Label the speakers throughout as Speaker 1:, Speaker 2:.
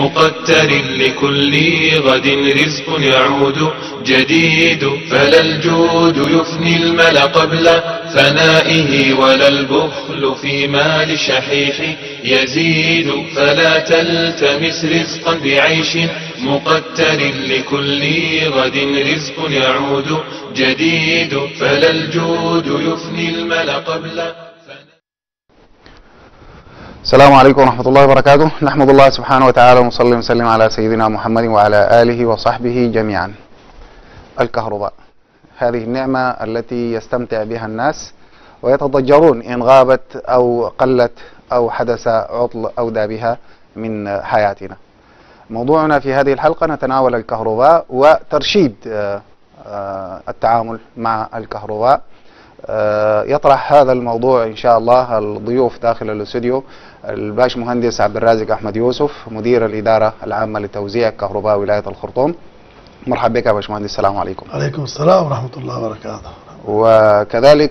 Speaker 1: مقتر لكل غد رزق يعود جديد. فلا الجود يفني المل قبل فنائه ولا البخل في مال شحيح يزيد. فلا تلتمس رزقا بعيش مقتر لكل غد رزق يعود جديد. فلا الجود يفني المل قبل.
Speaker 2: السلام عليكم ورحمة الله وبركاته. نحمد الله سبحانه وتعالى ونصلي ونسلم على سيدنا محمد وعلى آله وصحبه جميعا. الكهرباء هذه النعمة التي يستمتع بها الناس ويتضجرون إن غابت أو قلت أو حدث عطل أودى بها من حياتنا. موضوعنا في هذه الحلقة نتناول الكهرباء وترشيد التعامل مع الكهرباء. يطرح هذا الموضوع إن شاء الله الضيوف داخل الاستوديو الباش مهندس عبد الرازق أحمد يوسف مدير الإدارة العامة لتوزيع كهرباء ولاية الخرطوم. مرحبا بك يا باشمهندس. السلام عليكم.
Speaker 3: عليكم السلام ورحمة الله وبركاته.
Speaker 2: وكذلك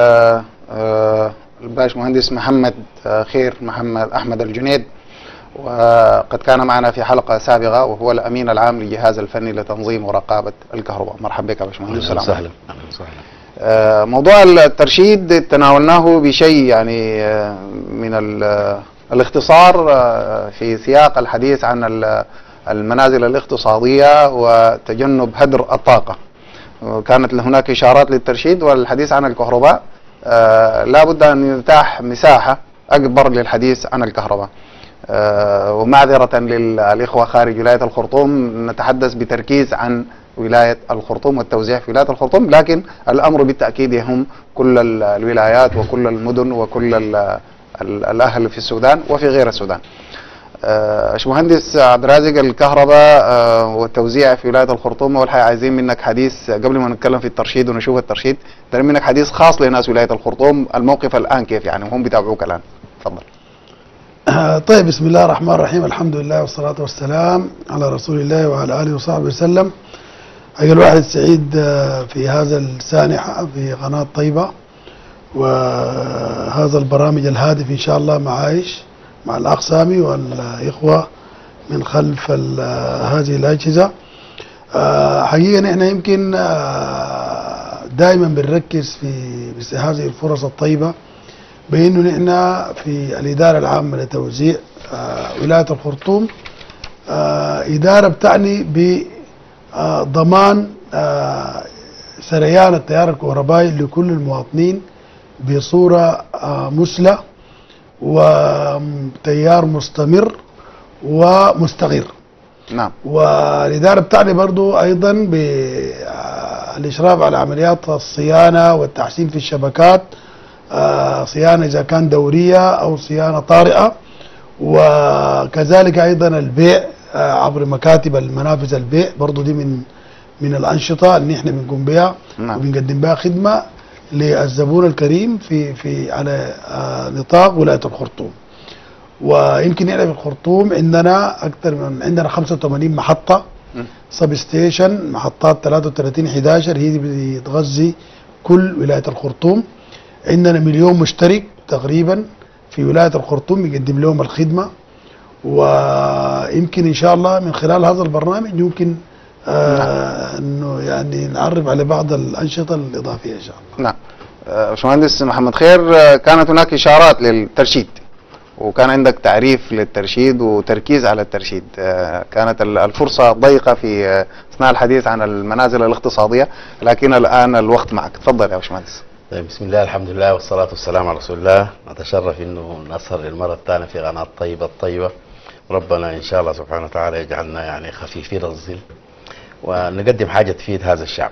Speaker 2: الباش مهندس محمد خير محمد أحمد الجنيد، وقد كان معنا في حلقة سابقة وهو الأمين العام للجهاز الفني لتنظيم ورقابة الكهرباء. مرحبا بك يا باشمهندس.
Speaker 4: السلام عليكم.
Speaker 2: موضوع الترشيد تناولناه بشيء يعني من الاختصار في سياق الحديث عن المنازل الاقتصادية وتجنب هدر الطاقة. كانت هناك إشارات للترشيد والحديث عن الكهرباء. لا بد أن يتاح مساحة أكبر للحديث عن الكهرباء. ومعذرة للإخوة خارج ولاية الخرطوم نتحدث بتركيز عن ولاية الخرطوم والتوزيع في ولاية الخرطوم، لكن الأمر بالتأكيد يهم كل الولايات وكل المدن وكل الأهل في السودان وفي غير السودان. باشمهندس عبد الرازق، الكهرباء والتوزيع في ولاية الخرطوم، أول حاجة عايزين منك حديث قبل ما نتكلم في الترشيد ونشوف الترشيد، دايرين منك حديث خاص لناس ولاية الخرطوم. الموقف الآن كيف يعني وهم بيتابعوك الآن؟ تفضل.
Speaker 3: طيب، بسم الله الرحمن الرحيم. الحمد لله والصلاة والسلام على رسول الله وعلى آله وصحبه وسلم. أجل الواحد سعيد في هذا السانحة في قناة طيبة وهذا البرامج الهادف إن شاء الله معايش مع الأخ سامي والإخوة من خلف هذه الأجهزة. حقيقة نحن يمكن دائما بنركز في هذه الفرص الطيبة بأنه نحن في الإدارة العامة لتوزيع ولاية الخرطوم إدارة بتعني بضمان سريان التيار الكهربائي لكل المواطنين بصورة مثلى وتيار مستمر ومستقر.
Speaker 2: نعم.
Speaker 3: والإدارة بتعني برضو أيضا بالإشراف على عمليات الصيانة والتحسين في الشبكات، صيانة إذا كان دورية أو صيانة طارئة، وكذلك أيضا البيع عبر مكاتب المنافذ البيع، برضو دي من الأنشطة اللي احنا بنقوم بها.
Speaker 2: نعم.
Speaker 3: وبنقدم بها خدمة للزبون الكريم في على نطاق ولاية الخرطوم. ويمكن احنا في الخرطوم عندنا 85 محطة سب ستيشن، محطات 3311 هي دي بتغذي كل ولاية الخرطوم. عندنا 1,000,000 مشترك تقريبا في ولاية الخرطوم يقدم لهم الخدمة. ويمكن إن شاء الله من خلال هذا البرنامج يمكن انه يعني نعرف على بعض الأنشطة الإضافية إن شاء الله.
Speaker 2: نعم. باشمهندس محمد خير، كانت هناك إشارات للترشيد وكان عندك تعريف للترشيد وتركيز على الترشيد. كانت الفرصة ضيقة في أثناء الحديث عن المنازل الاقتصادية، لكن الآن الوقت معك. تفضل يا باشمهندس.
Speaker 4: طيب، بسم الله الحمد لله والصلاة والسلام على رسول الله. نتشرف انه نصر للمرة الثانية في قناة طيبة الطيبة. ربنا ان شاء الله سبحانه وتعالى يجعلنا يعني خفيفين الظل ونقدم حاجة تفيد هذا الشعب.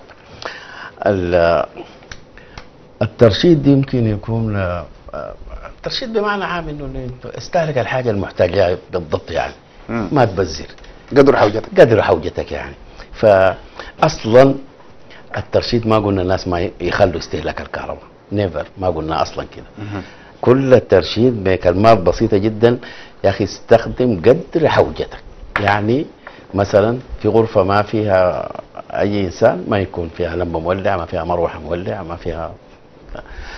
Speaker 4: الترشيد يمكن يكون الترشيد بمعنى عام انه استهلك الحاجة المحتاجة بالضبط، يعني ما تبذر قدر حوجتك يعني. فاصلا الترشيد ما قلنا الناس ما يخلوا استهلاك الكهرباء، نيفر، ما قلنا اصلا كده. كل الترشيد بكلمات بسيطة جدا يا اخي، استخدم قدر حوجتك. يعني مثلا في غرفة ما فيها اي انسان ما يكون فيها لمبة مولعة، ما فيها مروحة مولعة، ما فيها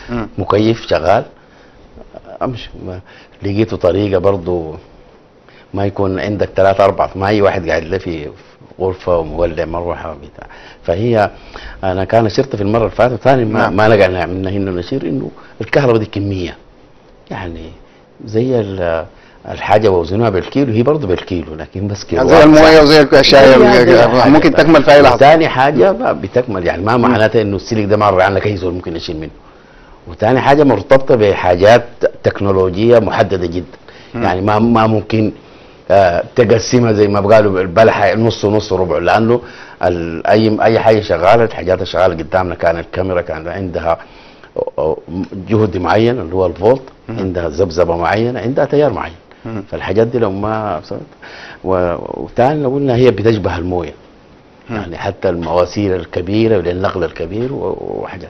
Speaker 4: مكيف شغال، لقيتوا طريقة برضو ما يكون عندك 3 4، ما اي واحد قاعد له في غرفه ومولع مروحه وبتاع. فهي انا كان شرط في المره اللي فاتت ثاني ما لقينا عملنا هنا نشير انه الكهرباء دي كميه، يعني زي الحاجه وزنوها بالكيلو، هي برضه بالكيلو لكن بس كيلو
Speaker 2: زي المويه وزي الاشياء ممكن تكمل في اي لحظه.
Speaker 4: ثاني حاجه بتكمل، يعني ما معناتها انه السلك ده مر عنك اي زول ممكن يشيل منه. وثاني حاجه مرتبطه بحاجات تكنولوجيه محدده جدا، يعني ما ممكن تقسمها زي ما قالوا البلحه نص ونص ربع، لانه اي حاجه شغاله، الحاجات اللي شغاله قدامنا كان الكاميرا كان عندها جهد معين اللي هو الفولت، عندها ذبذبه معينه، عندها تيار معين. فالحاجات دي لو ما وثاني لو قلنا هي بتشبه المويه، يعني حتى المواسير الكبيره للنقل الكبير وحاجات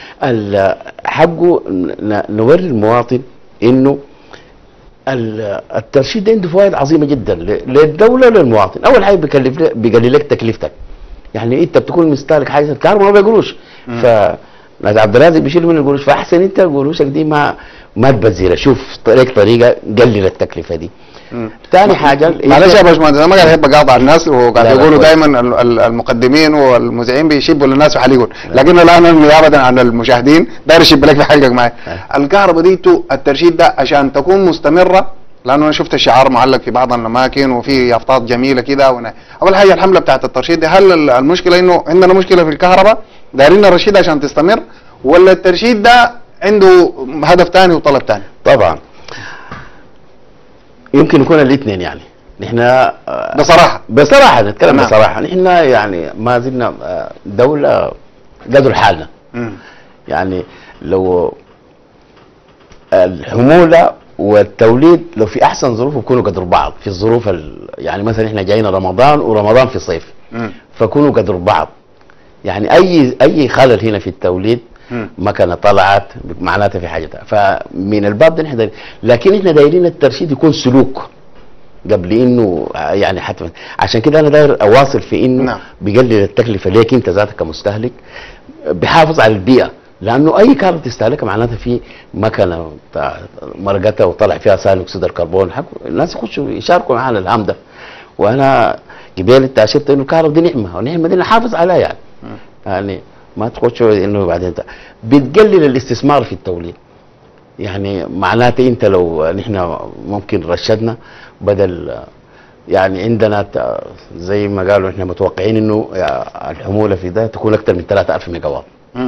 Speaker 4: حقه نوري المواطن انه الترشيد عنده فوائد عظيمه جدا للدوله وللمواطن. اول حاجه بيقلل لك تكلفتك، يعني انت بتكون مستهلك حاجه الكهرباء ما بقروش، ناس عبد الرازق بيشيل من القروش، فاحسن انت قروشك دي ما تبذرها، شوف طريقه قلل التكلفه دي. ثاني حاجه
Speaker 2: معلش يا باشمهندس انا ما قاعد احب اقاطع الناس، وقاعد يقولوا دايما المقدمين والمذيعين بيشبوا للناس في حليقهم، لكن الان نيابه عن المشاهدين داير اشب لك في حلقك معي. الكهرباء دي الترشيد ده عشان تكون مستمره، لانه انا شفت الشعار معلق في بعض الاماكن وفي يافطات جميله كده. اول حاجه الحمله بتاعت الترشيد دي، هل المشكله انه عندنا مشكله في الكهرباء دايرين نرشدها عشان تستمر، ولا الترشيد ده عنده هدف ثاني وطلب ثاني؟
Speaker 4: طبعا يمكن يكون الاثنين، يعني نحن بصراحه نتكلم بصراحه، نحن يعني ما زلنا دوله قدر حالنا. يعني لو الحموله والتوليد لو في احسن ظروف يكونوا قدر بعض، في الظروف يعني مثلا احنا جايين رمضان ورمضان في صيف، فكونوا قدر بعض. يعني اي خلل هنا في التوليد مكنه طلعت معناتها في حاجه، فمن الباب ده نحن لكن احنا دايرين الترشيد يكون سلوك قبل انه يعني حتى عشان كده انا داير اواصل في انه بيقلل التكلفه ليك انت ذاتك كمستهلك، بيحافظ على البيئه، لانه اي كهرباء تستهلكها معناتها في مكنه مرقتها وطلع فيها ثاني اكسيد الكربون، الناس يخشوا يشاركوا معنا الهام ده. وانا قبل انت اشرت انه الكهرباء دي نعمه، والنعمه دي نحافظ عليها يعني ما تخشوا انه بعدين انت بتقلل الاستثمار في التوليد. يعني معناته انت لو نحن ممكن رشدنا بدل يعني عندنا زي ما قالوا احنا متوقعين انه الحموله في ده تكون اكثر من 3000 ميجا واط،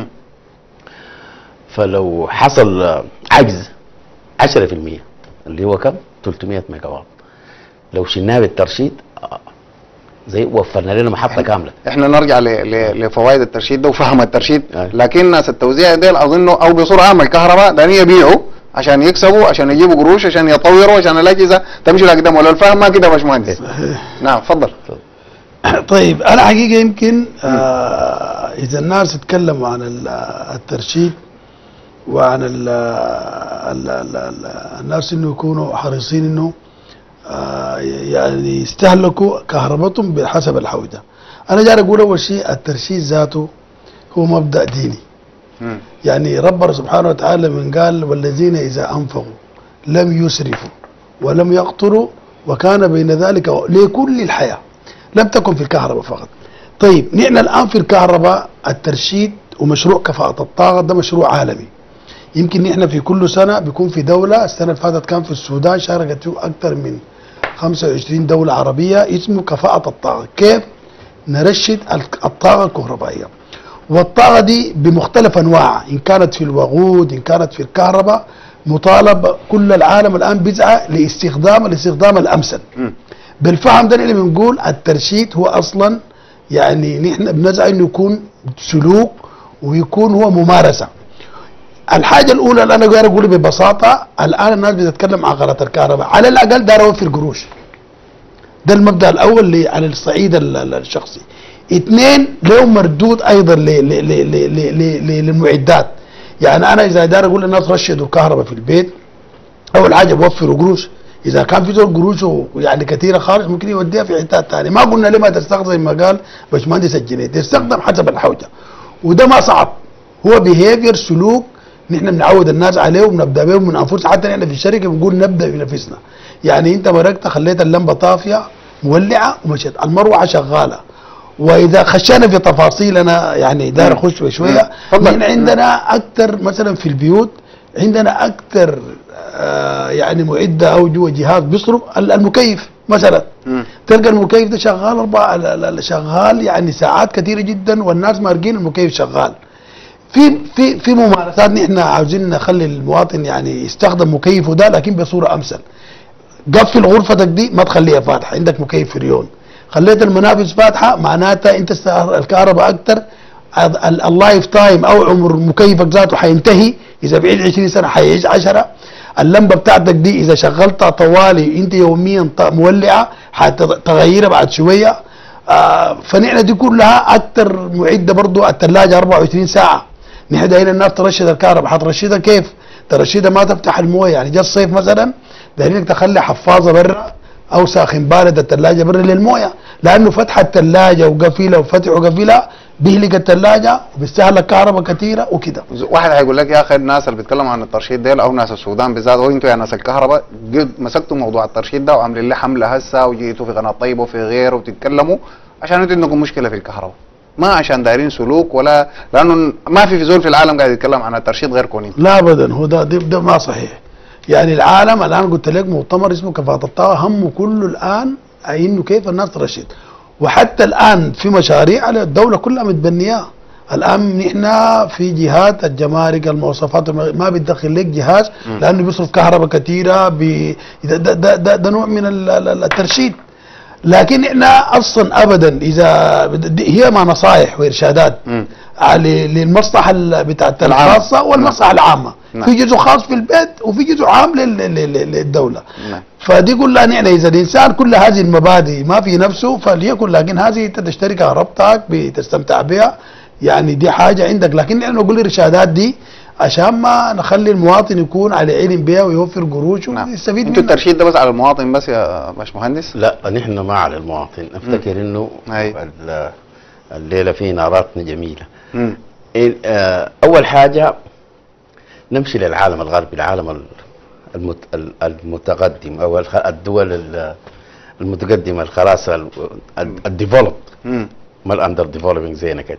Speaker 4: فلو حصل عجز 10% اللي هو كم 300 ميجا واط، لو شلناها بالترشيد زي وفرنا لنا محطه كامله.
Speaker 2: احنا نرجع لفوائد الترشيد ده وفهم الترشيد، لكن ناس التوزيع ديل اظنه او بصوره عامه الكهرباء ده يبيعوا عشان يكسبوا، عشان يجيبوا قروش، عشان يطوروا، عشان الاجهزه تمشي لقدام، ولا الفهم ما كده يا باشمهندس؟ نعم اتفضل.
Speaker 3: طيب انا حقيقه يمكن اذا الناس اتكلموا عن الترشيد وعن الناس انه يكونوا حريصين انه يعني يستهلكوا كهربتهم بحسب الحوجه. انا جاي اقول اول شيء الترشيد ذاته هو مبدا ديني. يعني ربنا سبحانه وتعالى من قال والذين اذا انفقوا لم يسرفوا ولم يقتروا وكان بين ذلك لكل الحياه، لم تكن في الكهرباء فقط. طيب نحن الان في الكهرباء الترشيد ومشروع كفاءه الطاقه ده مشروع عالمي. يمكن نحن في كل سنه بيكون في دوله، السنه اللي فاتت كان في السودان شاركت فيه اكثر من 25 دوله عربيه، اسمه كفاءه الطاقه، كيف نرشد الطاقه الكهربائيه. والطاقه دي بمختلف انواعها، ان كانت في الوقود، ان كانت في الكهرباء، مطالب كل العالم الان بيسعى الاستخدام الامثل. بالفهم ده اللي بنقول الترشيد هو اصلا يعني نحن بنسعى انه يكون سلوك ويكون هو ممارسه. الحاجه الاولى اللي انا قاعد اقولها ببساطه، الان الناس بتتكلم عن غلاء الكهرباء، على الاقل دار اوفر قروش. ده المبدا الاول اللي على الصعيد الشخصي. اثنين لهم مردود ايضا للمعدات. يعني انا اذا دار اقول للناس رشدوا الكهرباء في البيت، اول حاجه بوفروا قروش. اذا كان في دول قروشه يعني كثيره خالص ممكن يوديها في حتات ثانيه. ما قلنا ليه ما تستخدم زي ما قال باشمهندس الجنيد، تستخدم حسب الحوجه، وده ما صعب، هو بيهيفير سلوك نحن بنعود الناس عليه وبنبدا بهم من انفسنا، حتى نحن في الشركه بنقول نبدا بنفسنا. يعني انت مرقت خليت اللمبه طافيه مولعه ومشت، المروحه شغاله. واذا خشينا في تفاصيل انا يعني داير اخش شويه، نحن عندنا اكثر مثلا في البيوت عندنا اكثر يعني معده او جوا جهاز بيصرف المكيف مثلا. تلقى المكيف ده شغال شغال يعني ساعات كثيره جدا والناس مارقين المكيف شغال. في ممارسات نحن عاوزين نخلي المواطن يعني يستخدم مكيفه ده لكن بصوره امثل. قفل غرفتك دي ما تخليها فاتحه، عندك مكيف فريون، خليت المنافذ فاتحه معناتها انت الكهرباء اكثر، اللايف تايم او عمر مكيفك ذاته حينتهي، اذا بعيد 20 سنه حيعيش 10. اللمبه بتاعتك دي اذا شغلتها طوالي انت يوميا مولعه حتغيرها بعد شويه. فنحن دي كلها اكثر معده. برضه الثلاجه 24 ساعه، نحن دايرين الناس ترشد الكهرباء، حترشدها كيف؟ ترشدها ما تفتح المويه، يعني جا الصيف مثلا دايرينك تخلي حفاظه برا او ساخن بارد الثلاجه برا للمويه، لانه فتح الثلاجه وقفلها وفتح وقفلها بيهلك الثلاجه وبيستهلك كهرباء كثيره وكده.
Speaker 2: واحد هيقول لك يا اخي الناس اللي بيتكلموا عن الترشيد ديل او ناس السودان بالذات، او انتوا يا ناس الكهرباء مسكتوا موضوع الترشيد ده وعاملين له حمله هسه وجيتوا في قناه طيبه وفي غيره وتتكلموا عشان انتوا عندكم مشكله في الكهرباء، ما عشان دايرين سلوك ولا لانه ما في زول في العالم قاعد يتكلم عن الترشيد غير كونين.
Speaker 3: لا ابدا، هو ده ما صحيح. يعني العالم الان قلت لك مؤتمر اسمه كفاءة الطاقة همه كله الان انه كيف الناس ترشد، وحتى الان في مشاريع على الدولة كلها متبنياه. الان نحن في جهات الجمارك المواصفات ما بتدخل لك جهاز لانه بيصرف كهرباء كثيرة ده نوع من الترشيد. لكن احنا اصلا ابدا اذا هي ما نصائح وارشادات للمصلحه بتاعت الخاصه والمصلحه العامه. في جزء خاص في البيت وفي جزء عام للدوله. فدي كلها نحن اذا الانسان كل هذه المبادئ ما في نفسه فليكن، لكن هذه انت تشتري كهربتك بتستمتع بها، يعني دي حاجه عندك. لكن نحن نقول الارشادات دي عشان ما نخلي المواطن يكون على علم بها ويوفر قروش ويستفيد منها.
Speaker 2: انتوا الترشيد ده بس على المواطن بس يا باشمهندس؟
Speaker 4: لا نحن ما على المواطن، افتكر انه الليله في ناراتنا جميله. اول حاجه نمشي للعالم الغربي، العالم المتقدم او الدول المتقدمه خلاص الديفلوب، ما الاندر ديفلوبينج زينا كده.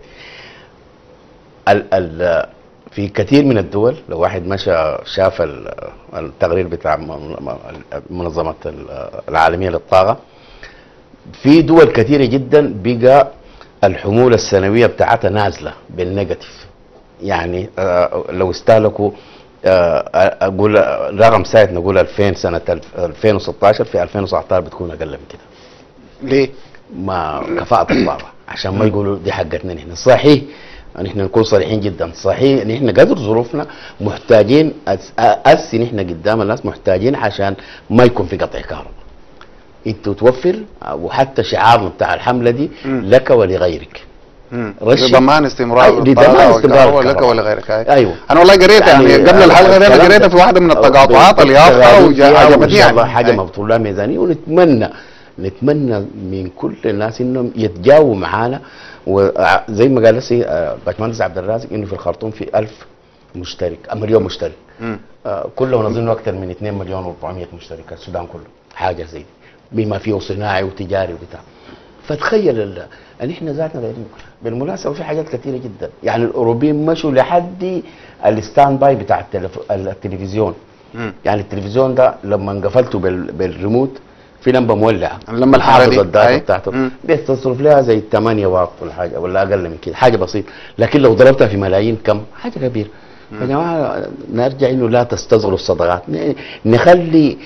Speaker 4: في كثير من الدول لو واحد مشى شاف التقرير بتاع منظمة العالمية للطاقة، في دول كثيرة جدا بقى الحمولة السنوية بتاعتها نازلة بالنيجاتيف. يعني لو استهلكوا اقول رقم ساعة نقول 2000 سنة 2016 في 2019 بتكون اقل من كده.
Speaker 2: ليه؟
Speaker 4: ما كفاءة الطاقة عشان ما يقولوا دي حقتنا نحن. صحيح نحن نكون صريحين جدا، صحيح نحن قدر ظروفنا محتاجين نحن قدام الناس محتاجين عشان ما يكون في قطع كهرباء. انتوا توفر، وحتى شعارنا بتاع الحمله دي لك ولغيرك.
Speaker 2: لضمان استمرار الطاقه لك ولغيرك.
Speaker 4: ايوه
Speaker 2: انا والله قريتها يعني قبل الحلقه دي انا قريتها في واحده من التقاطعات اليافطه وعجبتني يعني.
Speaker 4: حاجه مبطول لها ميزانيه، ونتمنى من كل الناس انهم يتجاوبوا معانا. وزي ما قال لسي باشمهندس عبد الرازق انه في الخرطوم في 1000 مشترك، مليون مشترك. كلهم اظن اكثر من 2 مليون و400 مشترك السودان كله، حاجه زي دي بما فيه صناعي وتجاري وبتاع. فتخيل ان احنا ذاتنا دايرين. بالمناسبه في حاجات كثيره جدا، يعني الاوروبيين مشوا لحد الستاند باي بتاع التلفزيون. يعني التلفزيون ده لما قفلته بالريموت في لمبه مولعه،
Speaker 2: اللمبه الحاره دي
Speaker 4: الداتا بتاعته بتصرف لها زي 8 واط ولا حاجه ولا اقل من كده، حاجه بسيطه. لكن لو ضربتها في ملايين كم، حاجه كبيره. يا جماعه نرجع انه لا تستصغروا الصدقات، نخلي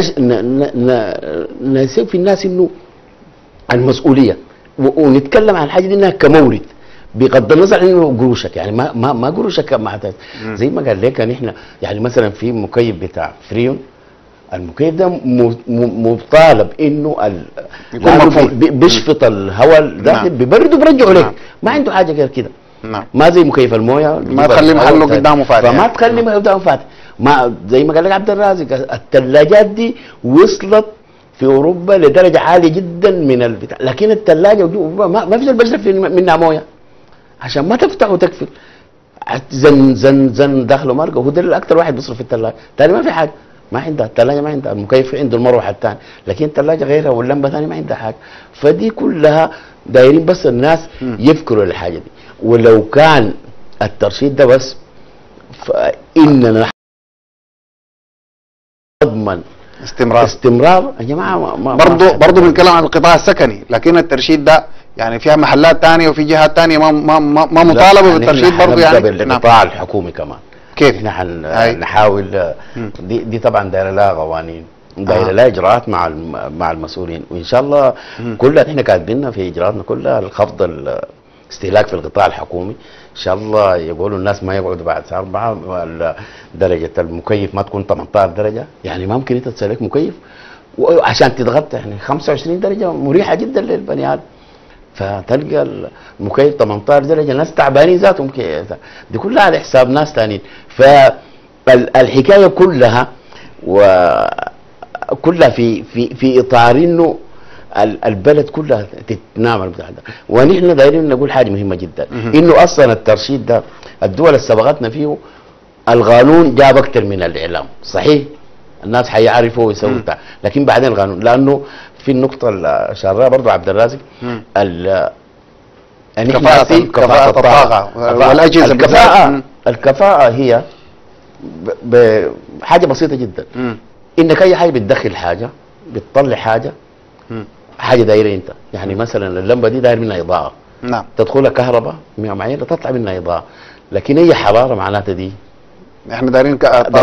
Speaker 4: نسيب في الناس انه المسؤوليه، ونتكلم عن الحاجه دي انها كمورد بغض النظر انه قروشك، يعني ما قروشك معتاد. زي ما قال لك نحن يعني مثلا في مكيف بتاع فريون، المكيف ده مطالب انه بيشفط الهواء ده بيبرد وبرجعه لك. ما عنده حاجه غير كده. ما زي مكيف المويه
Speaker 2: ما تخلي محله قدامه فاتح،
Speaker 4: فما تخلي محله قدامه فاتح. ما زي ما قال لك عبد الرازق الثلاجات دي وصلت في اوروبا لدرجه عاليه جدا من البتاع، لكن الثلاجه ما فيش البشرب منها مويه عشان ما تفتح وتقفل. زن داخله مرقه، هو ده الاكثر واحد بيصرف في الثلاجه، ثاني ما في حاجه، ما عندها الثلاجه، ما عندها المكيف، عنده المروحه الثاني، لكن الثلاجه غيرها واللمبه ثاني ما عندها حاجه. فدي كلها دايرين بس الناس يفكروا الحاجه دي. ولو كان الترشيد ده بس فاننا نضمن استمرار يا جماعه.
Speaker 2: برضه بنتكلم عن القطاع السكني، لكن الترشيد ده يعني فيها محلات ثانيه وفي جهات ثانيه ما مطالبه بالترشيد برضه يعني.
Speaker 4: القطاع الحكومي كمان
Speaker 2: كيف؟
Speaker 4: احنا نحاول دي طبعا دايره لها قوانين، دايره لها اجراءات مع المسؤولين، وان شاء الله كلها احنا كاتبينها في اجراءاتنا كلها الخفض الاستهلاك في القطاع الحكومي. ان شاء الله يقولوا الناس ما يقعدوا بعد الساعه 4 درجه المكيف ما تكون 18 درجه، يعني ما ممكن انت تسلك مكيف وعشان تتغطى، يعني 25 درجه مريحه جدا للبني ادم، فتلقى المكيف 18 درجه ناس تعبانين ذاتهم، دي كلها على حساب ناس ثانيين. فالحكايه كلها وكلها في اطار انه البلد كلها تتنامل بتاع ده. ونحن دايرين نقول حاجه مهمه جدا، انه اصلا الترشيد ده الدول اللي سبقتنا فيه القانون جاب اكثر من الاعلام، صحيح الناس حيعرفوا ويسووا بتاع، لكن بعدين القانون، لانه في النقطه اللي شرها برضه عبد الرازق
Speaker 2: كفاءة الطاقة والأجهزة.
Speaker 4: الكفاءة هي حاجة بسيطة جدا، انك اي حاجة بتدخل حاجة بتطلع حاجة دايرة انت، يعني مثلا اللمبة دي داير منها اضاءة،
Speaker 2: نعم،
Speaker 4: تدخلها كهرباء معينة تطلع منها اضاءة، لكن هي حرارة معناتها دي
Speaker 2: احنا دايرين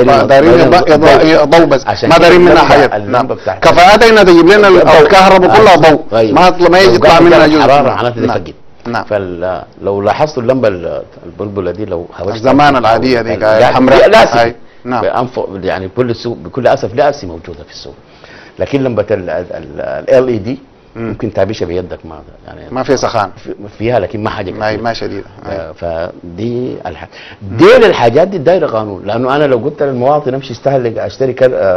Speaker 2: ضوء بس، ما دايرين منها حاجه. نعم، كفاءتنا تجيب لنا الكهرباء كلها ضوء، ما يطلع منها جزء
Speaker 4: حراره معناتها دي فقد.
Speaker 2: نعم،
Speaker 4: فلو لاحظتوا اللمبه البلبله دي لو
Speaker 2: زمان العاديه دي الحمراء
Speaker 4: لاسي، نعم، يعني بكل السوق بكل اسف لاسي موجوده في السوق، لكن لمبه ال اي دي ممكن تعبيشها بيدك،
Speaker 2: ما في سخان
Speaker 4: فيها، لكن ما حاجه
Speaker 2: ما شديده.
Speaker 4: فدي دي الحاجات دي دايره قانون، لانه انا لو قلت للمواطن امشي استهلك اشتري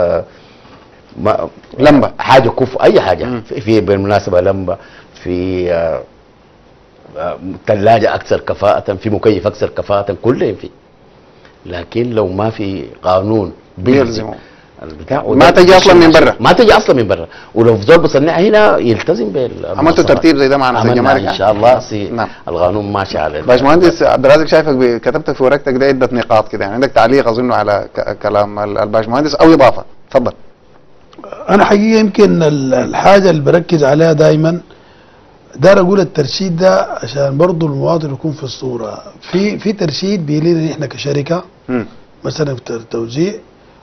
Speaker 2: لمبه
Speaker 4: حاجه كف اي حاجه في بالمناسبه لمبه، في ثلاجه اكثر كفاءه، في مكيف اكثر كفاءه، كله في، لكن لو ما في قانون بيلزم البتاع
Speaker 2: ما تجي اصلا من برا،
Speaker 4: ولو زول بصنعها هنا يلتزم
Speaker 2: عملتوا ترتيب زي ده معنا زي الجمارك
Speaker 4: ان شاء الله. نعم. القانون ماشي على
Speaker 2: باشمهندس عبد الرازق، شايفك كتبت في ورقتك ده عده نقاط كده، يعني عندك تعليق اظن على كلام الباشمهندس او اضافه، تفضل.
Speaker 3: انا حقيقه يمكن الحاجه اللي بركز عليها دايما داير اقول الترشيد ده عشان برضه المواطن يكون في الصوره، في ترشيد بيلينا احنا كشركه مثلا في التوزيع،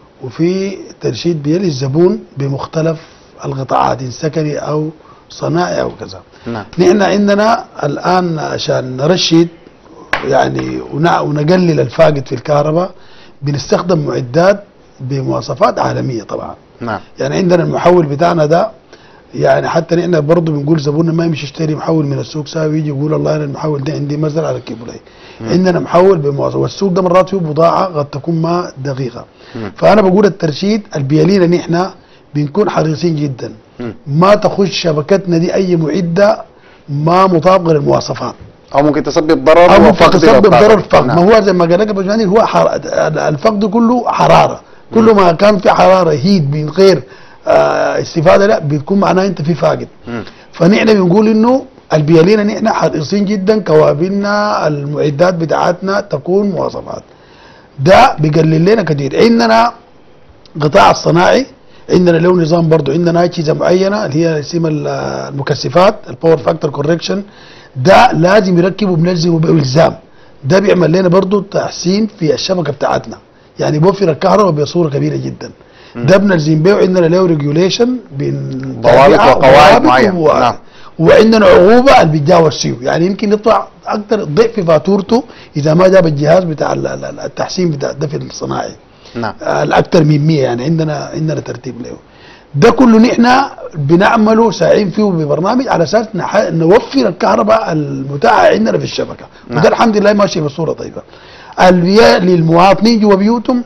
Speaker 3: وفي ترشيد بيلي الزبون بمختلف القطاعات ان سكني او صناعي او كذا.
Speaker 2: نعم.
Speaker 3: نحن عندنا الان عشان نرشد يعني ونقلل الفاقد في الكهرباء بنستخدم معدات بمواصفات عالميه طبعا.
Speaker 2: نعم.
Speaker 3: يعني عندنا المحول بتاعنا ده، يعني حتى نحن برضه بنقول زبوننا ما يمشي يشتري محول من السوق ساوي ويجي يقول والله انا المحول ده عندي مزرعه ركبه لي. عندنا محول بمواصفات، والسوق ده مرات فيه بضاعه قد تكون ما دقيقه. فانا بقول الترشيد البيالينا نحن بنكون حريصين جدا ما تخش شبكتنا دي اي معده ما مطابقه للمواصفات،
Speaker 2: او ممكن تسبب ضرر
Speaker 3: او ممكن تسبب ضرر فقد. ما هو زي ما قال لك باشمهندس، هو الفقد كله حراره، كل ما كان في حراره هيد من غير استفاده لا بتكون معناها انت في فاقد. فنحن بنقول انه البيالينا نحن حريصين جدا كوابلنا المعدات بتاعتنا تكون مواصفات، ده بيقلل لنا كثير. عندنا قطاع الصناعي عندنا له نظام برضه، عندنا اجهزه معينه اللي هي اسمها المكثفات الباور فاكتور كوركشن، ده لازم يركبوا بنلزمه بالزام، ده بيعمل لنا برضه تحسين في الشبكه بتاعتنا، يعني بيوفر الكهرباء بصوره كبيره جدا. ده بنلزم به، وعندنا له ريجوليشن
Speaker 2: ضوابط وقواعد معينه. نعم.
Speaker 3: وعندنا عقوبه اللي بيتجاوز سيو، يعني يمكن يطلع اكثر ضعف فاتورته اذا ما جاب الجهاز بتاع التحسين بتاع الدفء الصناعي.
Speaker 2: نعم.
Speaker 3: الاكثر من 100، يعني عندنا ترتيب له. ده كله نحن بنعمله ساعين فيه ببرنامج على اساس نوفر الكهرباء المتاحه عندنا في الشبكه.
Speaker 2: نعم.
Speaker 3: وده الحمد لله ماشي بصوره طيبه. البيئه للمواطنين جوا بيوتهم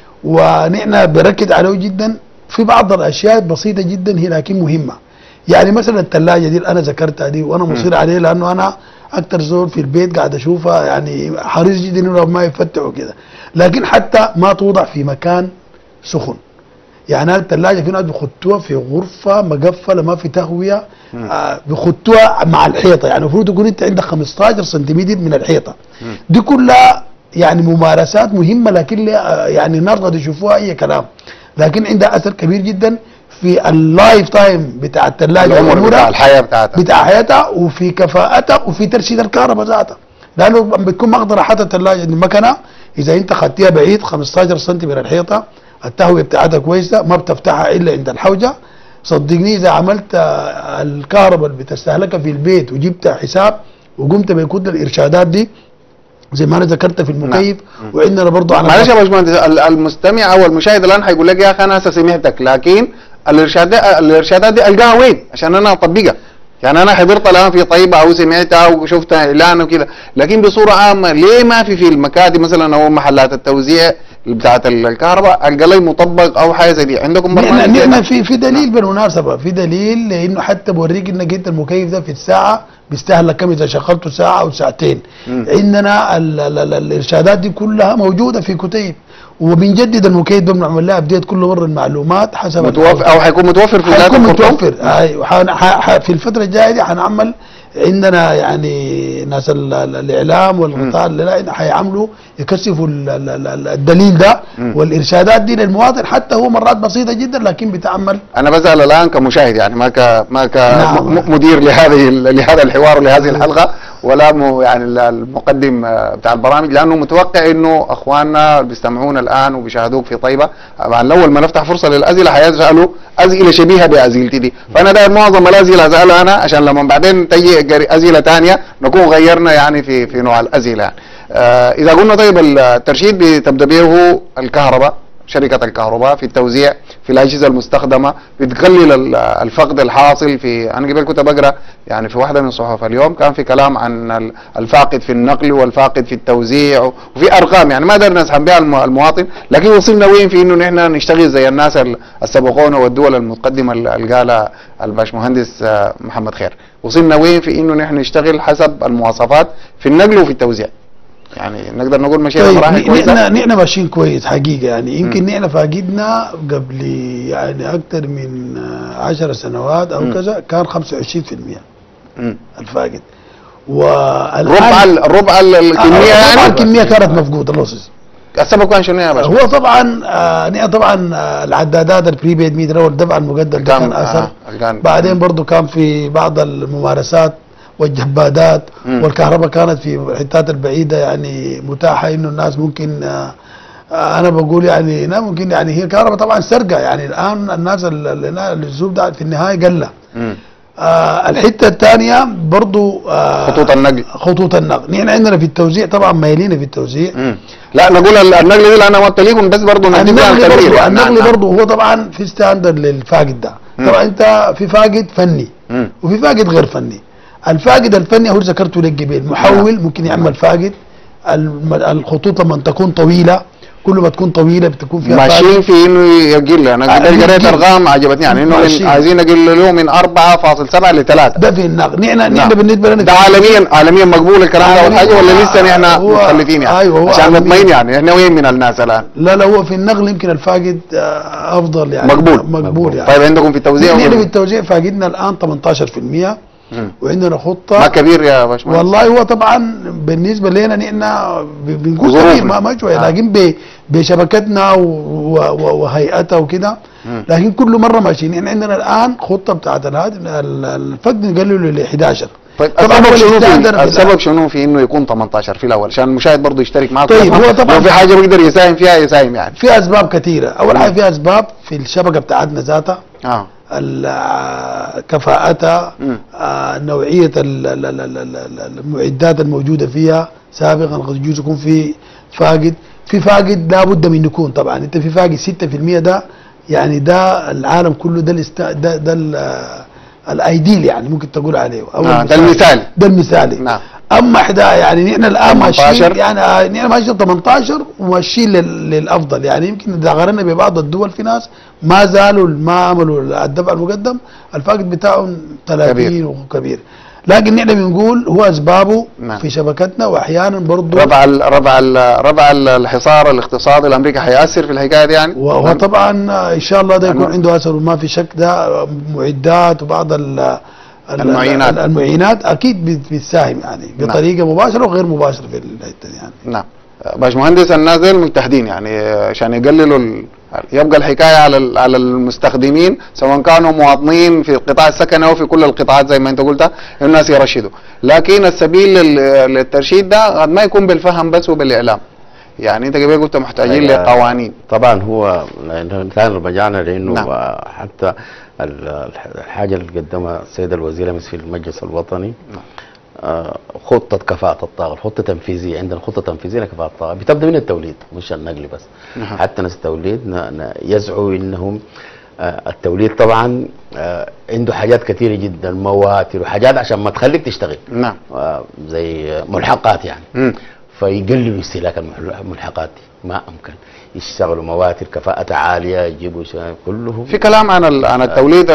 Speaker 3: ونحن بركز عليه جدا في بعض الاشياء بسيطه جدا هي لكن مهمه. يعني مثلا الثلاجه دي اللي انا ذكرتها دي وانا مصر عليه، لانه انا اكتر زول في البيت قاعد اشوفها يعني حريص جدا انه ما يفتح وكده. لكن حتى ما توضع في مكان سخن. يعني الثلاجه في ناس بيخطوها في غرفه مقفله ما في تهويه، بيخطوها مع الحيطه، يعني المفروض تكون انت عندك 15 سنتيمتر من الحيطه. دي كلها يعني ممارسات مهمه، لكن يعني الناس قد يشوفوها اي كلام، لكن عندها اثر كبير جدا في اللايف تايم بتاع الثلاجه،
Speaker 2: العمر بتاع الحياه
Speaker 3: بتاع حياتها، وفي كفاءتها، وفي ترشيد الكهرباء ذاتها. لانه بتكون مقدره حتى الثلاجه المكنه اذا انت خدتيها بعيد 15 سم من الحيطه، التهويه بتاعتها كويسه، ما بتفتحها الا عند الحوجه. صدقني اذا عملت الكهرباء اللي بتستهلكها في البيت وجبت حساب وقمت بكل الارشادات دي زي ما انا ذكرت في المكيف. وعندنا برضه على
Speaker 2: معلش يا باشمهندس، المستمع او المشاهد الان حيقول لك يا اخي انا هسه سمعتك، لكن الارشادات دي القاها وين عشان انا اطبقها؟ يعني انا حضرت الان في طيبه او سمعتها وشفت اعلان وكده، لكن بصوره عامه ليه ما في المكاتب مثلا او محلات التوزيع بتاعت الكهرباء القى لي مطبق او حاجه زي دي؟ عندكم برنامج؟
Speaker 3: نحن في دليل بالمناسبه، في دليل لانه حتى بوريك انك انت المكيف ده في الساعه بيستهلك كم اذا شغلته ساعه او ساعتين. عندنا الارشادات دي كلها موجوده في كتيب، وبنجدد المكيف ده بنعمل لها ابديت كل مره المعلومات حسب
Speaker 2: متوفر او حيكون متوفر في
Speaker 3: حيكون متوفر. في الفتره الجايه دي حنعمل عندنا يعني ناس الاعلام والقطاع اللي حيعملوا يكثفوا الدليل ده والارشادات دي للمواطن، حتى هو مرات بسيطه جدا لكن بتعمل.
Speaker 2: انا بسال الان كمشاهد، يعني ما كمدير لهذا الحوار ولهذه الحلقه، ولا يعني المقدم بتاع البرامج، لانه متوقع انه اخواننا اللي بيستمعون الان وبيشاهدوك في طيبه اول ما نفتح فرصه للاسئله حيسالوا اسئله شبيهه باسئلتي دي، فانا داير معظم الاسئله اسالها انا عشان لما بعدين تجي اسئله ثانيه نكون غيرنا يعني في نوع الاسئله يعني. اذا قلنا طيب الترشيد بتبدا به الكهرباء، شركة الكهرباء في التوزيع في الأجهزة المستخدمة، بتقلل الفقد الحاصل في. أنا قبل كنت بقرأ يعني في واحدة من صحف اليوم كان في كلام عن الفاقد في النقل والفاقد في التوزيع، وفي أرقام يعني ما قدرنا نسحب بها المواطن، لكن وصلنا وين في إنه نحن نشتغل زي الناس السبقونا والدول المتقدمة اللي قالها الباشمهندس محمد خير. وصلنا وين في إنه نحن نشتغل حسب المواصفات في النقل وفي التوزيع؟ يعني نقدر نقول ماشيين مراحل كويسه.
Speaker 3: نحن ماشيين كويس حقيقه، يعني يمكن نحن فاقدنا قبل يعني اكثر من 10 سنوات او كذا كان 25% الفاقد، والان
Speaker 2: الربع الكميه يعني
Speaker 3: الكميه كانت مفقوده لوسز.
Speaker 2: السبب كان شنو يا باشا؟
Speaker 3: هو طبعا نحن طبعا العدادات البريبيد ميتر او الدفع المقدم ده كان اثر. بعدين برضه كان في بعض الممارسات والجبادات والكهرباء كانت في الحتات البعيده يعني متاحه انه الناس ممكن انا بقول يعني ممكن يعني هي الكهرباء طبعا سرقه، يعني الان الناس الزوب ده في النهايه قل. الحته الثانيه برضو خطوط النقل نحن عندنا في التوزيع طبعا مايلين في التوزيع.
Speaker 2: لا نقول النقل دي لانه مطلقهم بس برضو
Speaker 3: النقل برضو هو طبعا في ستاندرد للفاقد ده. طبعا انت في فاقد فني وفي فاقد غير فني. الفاقد الفني هو ذكرته لك قبل، محول ممكن يعمل فاقد. الخطوط لما تكون طويله كل ما تكون طويله بتكون فيها
Speaker 2: ماشيين في انه يقل. انا قريت ارقام عجبتني يعني انه عايزين نقللوه من 4.7 ل 3.
Speaker 3: ده في النقل. نحن بالنسبه لنا
Speaker 2: ده عالميا مقبول الكلام ده ولا حاجه، ولا لسه نحن مخلفين يعني؟
Speaker 3: أيوة
Speaker 2: عشان نطمئن يعني احنا وين من الناس الان؟
Speaker 3: لا هو في النقل يمكن الفاقد افضل يعني مقبول يعني.
Speaker 2: طيب عندكم في التوزيع؟
Speaker 3: نحن في التوزيع فاقدنا الان 18%. وعندنا خطه
Speaker 2: ما كبير يا باشمهندس
Speaker 3: والله. هو طبعا بالنسبه لنا نحن بنقول كبير ما شويه، لكن بشبكتنا وهيئتها وكده، لكن كل مره ماشيين. يعني عندنا الان خطه بتاعت الفقد نقلله ل 11.
Speaker 2: طيب السبب شنو في انه يكون 18 في الاول عشان المشاهد برضه يشترك معك؟
Speaker 3: طيب هو طبعا
Speaker 2: لو في حاجه بيقدر يساهم فيها يساهم يعني.
Speaker 3: في اسباب كثيره. اول حاجه في اسباب في الشبكه بتاعتنا ذاتها، كفاءتها، نوعيه المعدات الموجوده فيها سابقا. قد يجوز يكون في فاقد لابد من يكون. طبعا انت في فاقد 6% ده يعني ده العالم كله ده الايديل يعني ممكن تقول عليه او
Speaker 2: ده المثالي.
Speaker 3: ده المثالي.
Speaker 2: نعم.
Speaker 3: اما يعني نحن الان
Speaker 2: 18.
Speaker 3: ماشيين يعني نحن ماشيين 18 وماشيين للافضل. يعني يمكن اذا قارنا ببعض الدول في ناس ما زالوا ما عملوا الدفع المقدم الفاقد بتاعهم 30 وكبير. لكن نحن بنقول هو اسبابه
Speaker 2: نعم.
Speaker 3: في شبكتنا، واحيانا برضه
Speaker 2: رفع الحصار الاقتصادي الامريكي حيأثر في الحكايه دي يعني.
Speaker 3: وطبعا ان شاء الله ده يكون عنده اثر وما في شك. ده معدات وبعض المعينات اكيد بتساهم يعني بطريقه مباشره وغير مباشره في الحته دي يعني.
Speaker 2: نعم. باشمهندس الناس دي المتحدين يعني عشان يقللوا يبقى الحكايه على المستخدمين سواء كانوا مواطنين في القطاع السكني او في كل القطاعات زي ما انت قلت الناس يرشدوا، لكن السبيل للترشيد ده قد ما يكون بالفهم بس وبالاعلام. يعني انت قبل قلت محتاجين لقوانين.
Speaker 4: طبعا هو كان رجعنا لانه
Speaker 2: نعم.
Speaker 4: حتى الحاجه اللي قدمها السيد الوزير امس في المجلس الوطني خطة كفاءة الطاقة، الخطة التنفيذية. عندنا خطة تنفيذية لكفاءة الطاقة بتبدأ من التوليد مش النقل بس. حتى ناس التوليد يسعوا انهم التوليد طبعا عنده حاجات كثيرة جدا، مواتر وحاجات عشان ما تخليك تشتغل.
Speaker 2: نعم.
Speaker 4: زي ملحقات يعني. فيقللوا استهلاك الملحقات دي، ما امكن يشتغلوا مواتر كفاءة عالية يجيبوا كلهم.
Speaker 2: في كلام عن التوليد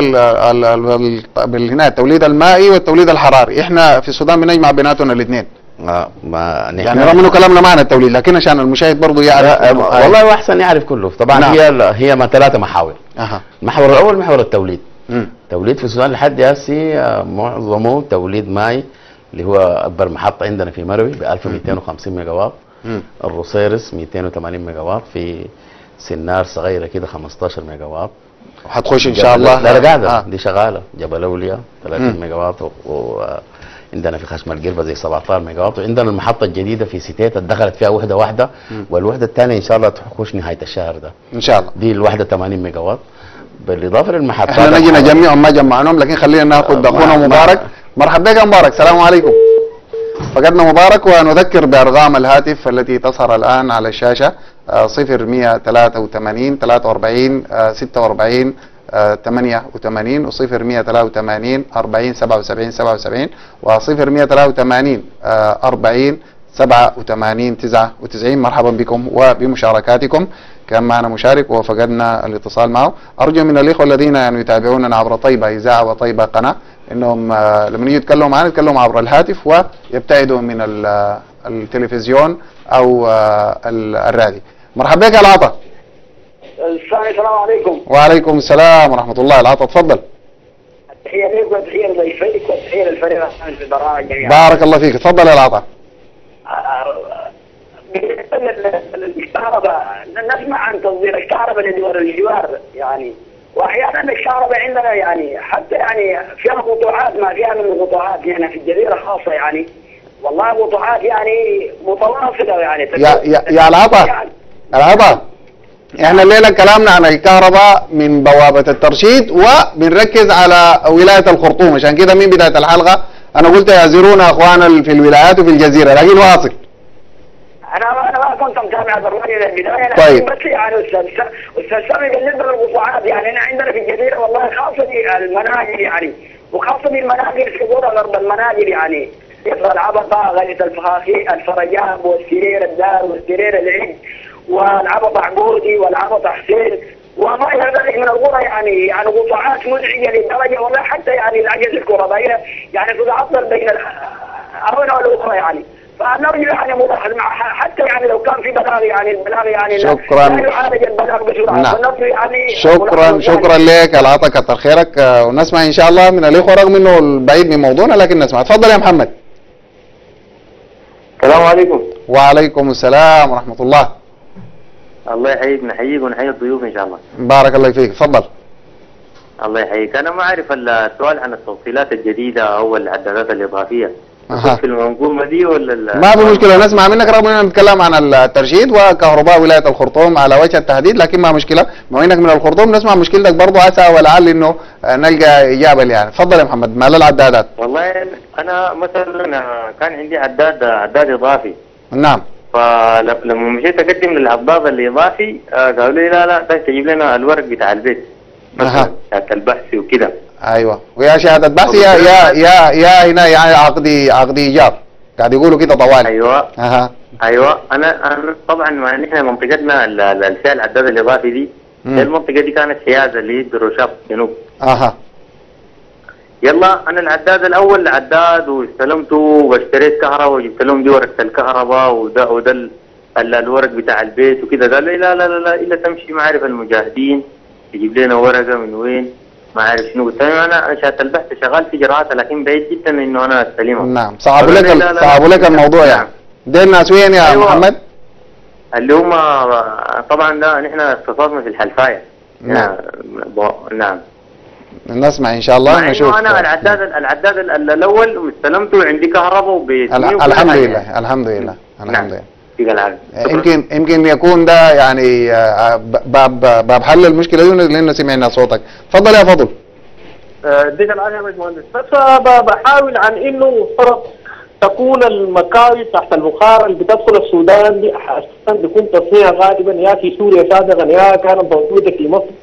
Speaker 2: هنا التوليد المائي والتوليد الحراري، احنا في السودان بنجمع بيناتهم الاثنين. يعني رغم انه كلامنا معنا التوليد لكن عشان المشاهد برضه يعرف.
Speaker 4: والله واحسن يعرف كله. طبعا نعم. هي ما 3 محاور. المحور الاول محور التوليد. التوليد في السودان لحد هسه معظمه توليد مائي اللي هو اكبر محطة عندنا في مروي ب 1250 ميجا واط. الروسيرس 280 ميجا واط، في سنار صغيره كده 15 ميجا واط
Speaker 2: وحتخش ان شاء الله.
Speaker 4: لا قاعده دي شغاله. جبل اولياء 30 ميجا واط، وعندنا في خشم القربه زي 17 ميجا واط، وعندنا المحطه الجديده في سيتيت دخلت فيها وحده واحده، والوحده الثانيه ان شاء الله تخش نهايه الشهر ده
Speaker 2: ان شاء الله.
Speaker 4: دي الوحده 80 ميجا واط بالاضافه للمحطات.
Speaker 2: احنا نجي نجمعهم ما جمعناهم، لكن خلينا ناخذ اخونا مبارك. مرحبا بك يا مبارك، السلام عليكم. فقدنا مبارك، ونذكر بأرقام الهاتف التي تظهر الآن على الشاشة 0183 43 46 88 و 0183 40 77 77 و 0183 40 87 99. مرحبا بكم وبمشاركاتكم. كان معنا مشارك وفقدنا الاتصال معه. أرجو من الإخوة الذين يعني يتابعوننا عبر طيبة إذاعة وطيبة قناة انهم لما يجوا يتكلموا معنا يتكلموا عبر الهاتف ويبتعدوا من التلفزيون او الراديو. مرحبا بك يا العطا.
Speaker 5: السلام عليكم.
Speaker 2: وعليكم السلام ورحمه الله. العطا تفضل.
Speaker 5: تحيه لك وتحيه لضيفيك وتحيه للفريق في البرامج جميعا.
Speaker 2: بارك الله فيك، تفضل يا العطا.
Speaker 5: الكهرباء نسمع عن تصدير الكهرباء لدول الجوار يعني، واحيانا الكهرباء عندنا يعني حتى يعني فيها قطوعات ما فيها من القطوعات هنا في الجزيره خاصه يعني، والله قطوعات يعني متواصله يعني.
Speaker 2: يا العطا العطا، احنا الليله كلامنا عن الكهرباء من بوابه الترشيد وبنركز على ولايه الخرطوم، عشان كده من بدايه الحلقه انا قلت يعذرونا اخوانا في الولايات وفي الجزيره، لكن واصل.
Speaker 5: انا ما كنت متابع البرنامج من البدايه.
Speaker 2: طيب.
Speaker 5: بس يعني استاذ سامي بالنسبه للقطاعات يعني احنا عندنا في الجزيره والله خاصه المناجل يعني، وخاصه المناجل في قرى غرب المناجل يعني، مثل العبطه، غايه الفخاخي، الفرياب، والسرير الدار، والسرير العيد، والعبطه عقودي، والعبطه حسين، وما الى ذلك من القرى يعني قطاعات مزعجه للدرجه والله حتى يعني العجز الكهربائيه يعني تتعطل بين الآونة والاخرى يعني. فنرجو يعني ملاحظ حتى يعني لو كان في بلاغ يعني البلاغ يعني
Speaker 2: شكرا.
Speaker 5: لا يعالج البلاغ بسرعه.
Speaker 2: نعم.
Speaker 5: يعني
Speaker 2: شكرا لك العطا، كتر خيرك. ونسمع ان شاء الله من الاخوه رغم انه البعيد من موضوعنا لكن نسمع. تفضل يا محمد.
Speaker 6: السلام عليكم.
Speaker 2: وعليكم السلام ورحمه الله.
Speaker 6: الله يحييك، نحييك ونحيي الضيوف ان شاء الله.
Speaker 2: بارك الله فيك، تفضل.
Speaker 6: الله يحييك. انا ما اعرف السؤال عن التوصيلات الجديده او العدادات الاضافيه في المنظومه دي ولا
Speaker 2: ما في مشكله، نسمع منك رغم اننا نتكلم عن الترشيد وكهرباء ولايه الخرطوم على وجه التحديد، لكن ما مشكله بما انك من الخرطوم نسمع مشكلتك برضه عسى ولعل انه نلقى اجابه يعني. تفضل يا محمد. مال العدادات؟
Speaker 6: والله انا مثلا كان عندي عداد اضافي.
Speaker 2: نعم.
Speaker 6: فلما مشيت اقدم للعضاد الاضافي قالوا لي لا تجيب لنا الورق بتاع البيت مثلا شهاده البحث وكده.
Speaker 2: ايوه، ويا شهاده بحث يا هنا يعني عقدي ايجار قاعد يقولوا كده طوال.
Speaker 6: ايوه
Speaker 2: اها
Speaker 6: ايوه. انا طبعا ما نحن منطقتنا الفئه العداد الاضافي دي، المنطقه دي كانت حيازه لدروشاب الجنوب.
Speaker 2: اها
Speaker 6: يلا انا العداد الاول عداد واستلمته واشتريت كهرباء وجبت لهم دي ورقه الكهرباء وده الورق بتاع البيت وكده. قال لي لا لا لا لا الا تمشي ما عارف المجاهدين يجيب لنا ورقه من وين ما عارف شنو. قلت له انا شهاده البحث شغال في اجراءاتها لكن بعيد جدا انه انا استلمها.
Speaker 2: نعم صعبوا لك الموضوع يعني. دي الناس وين يا
Speaker 6: أيوة. محمد؟ اللي هم طبعا ده نحن اختصاصنا في الحلفايه.
Speaker 2: نعم
Speaker 6: نعم
Speaker 2: نسمع ان شاء الله نشوف.
Speaker 6: انا العداد الاول واستلمته وعندي كهرباء وبيت.
Speaker 2: الحمد لله الحمد لله الحمد لله. يمكن يكون ده يعني باب حل المشكله دي لانه سمعنا صوتك. تفضل يا فضل.
Speaker 7: يديك العافيه يا باشمهندس. بس بحاول عن انه فرق تكون المكاوي تحت البخار اللي بتدخل السودان دي اساسا بيكون تصنيعها غالبا يا في سوريا سابقا يا كانت موجوده في مصر.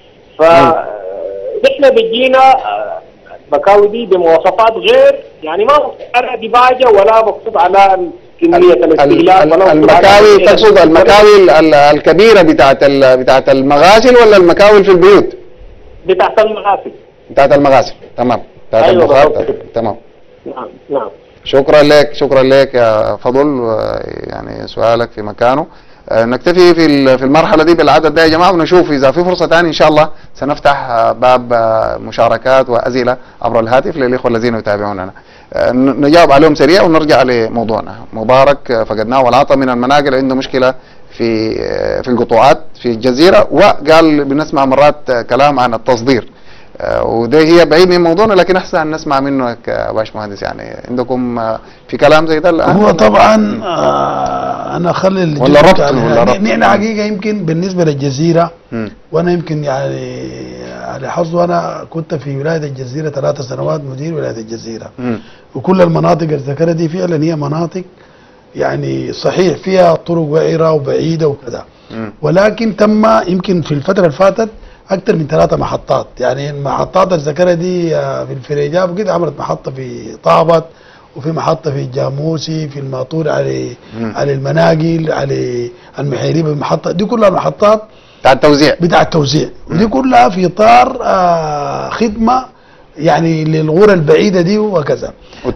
Speaker 7: نحن بيجينا المكاوي دي بمواصفات غير يعني ما مكتوب على ديباجه ولا مكتوب على كميه الاستهلاك ولا
Speaker 2: المكاوي. تقصد المكاوي الكبيره بتاعت المغاسل ولا المكاوي في البيوت؟
Speaker 7: بتاعت المغاسل.
Speaker 2: بتاعت المغاسل تمام. بتاعت
Speaker 7: أيوة
Speaker 2: تمام.
Speaker 7: نعم.
Speaker 2: شكرا لك يا فضل. يعني سؤالك في مكانه. نكتفي في المرحله دي بالعدد ده يا جماعه ونشوف اذا في فرصه ثانيه ان شاء الله سنفتح باب مشاركات واسئله عبر الهاتف للاخوه الذين يتابعوننا نجاوب عليهم سريع ونرجع لموضوعنا. مبارك فقدناه والعطا من المناقل عنده مشكله في القطوعات في الجزيره وقال بنسمع مرات كلام عن التصدير وده هي بعيد من موضوعنا لكن احسن ان نسمع منك يا باشمهندس. يعني عندكم في كلام زي ده الان؟
Speaker 3: هو طبعا انا اخلي
Speaker 2: ولا ربط
Speaker 3: نحن حقيقه يمكن بالنسبه للجزيره وانا يمكن يعني على حظ وانا كنت في ولايه الجزيره 3 سنوات مدير ولايه الجزيره وكل المناطق اللي ذكرت دي فعلا هي مناطق يعني صحيح فيها طرق وعره وبعيده وكذا ولكن تم يمكن في الفتره اللي فاتت اكثر من 3 محطات. يعني المحطات الذكرة دي في الفريجاب وكده عملت محطه في طابت وفي محطه في الجاموسي في الماطور على المناقل على المحيريب. المحطه دي كلها محطات بتاع التوزيع ودي كلها في اطار خدمه يعني للغرة البعيده دي وكذا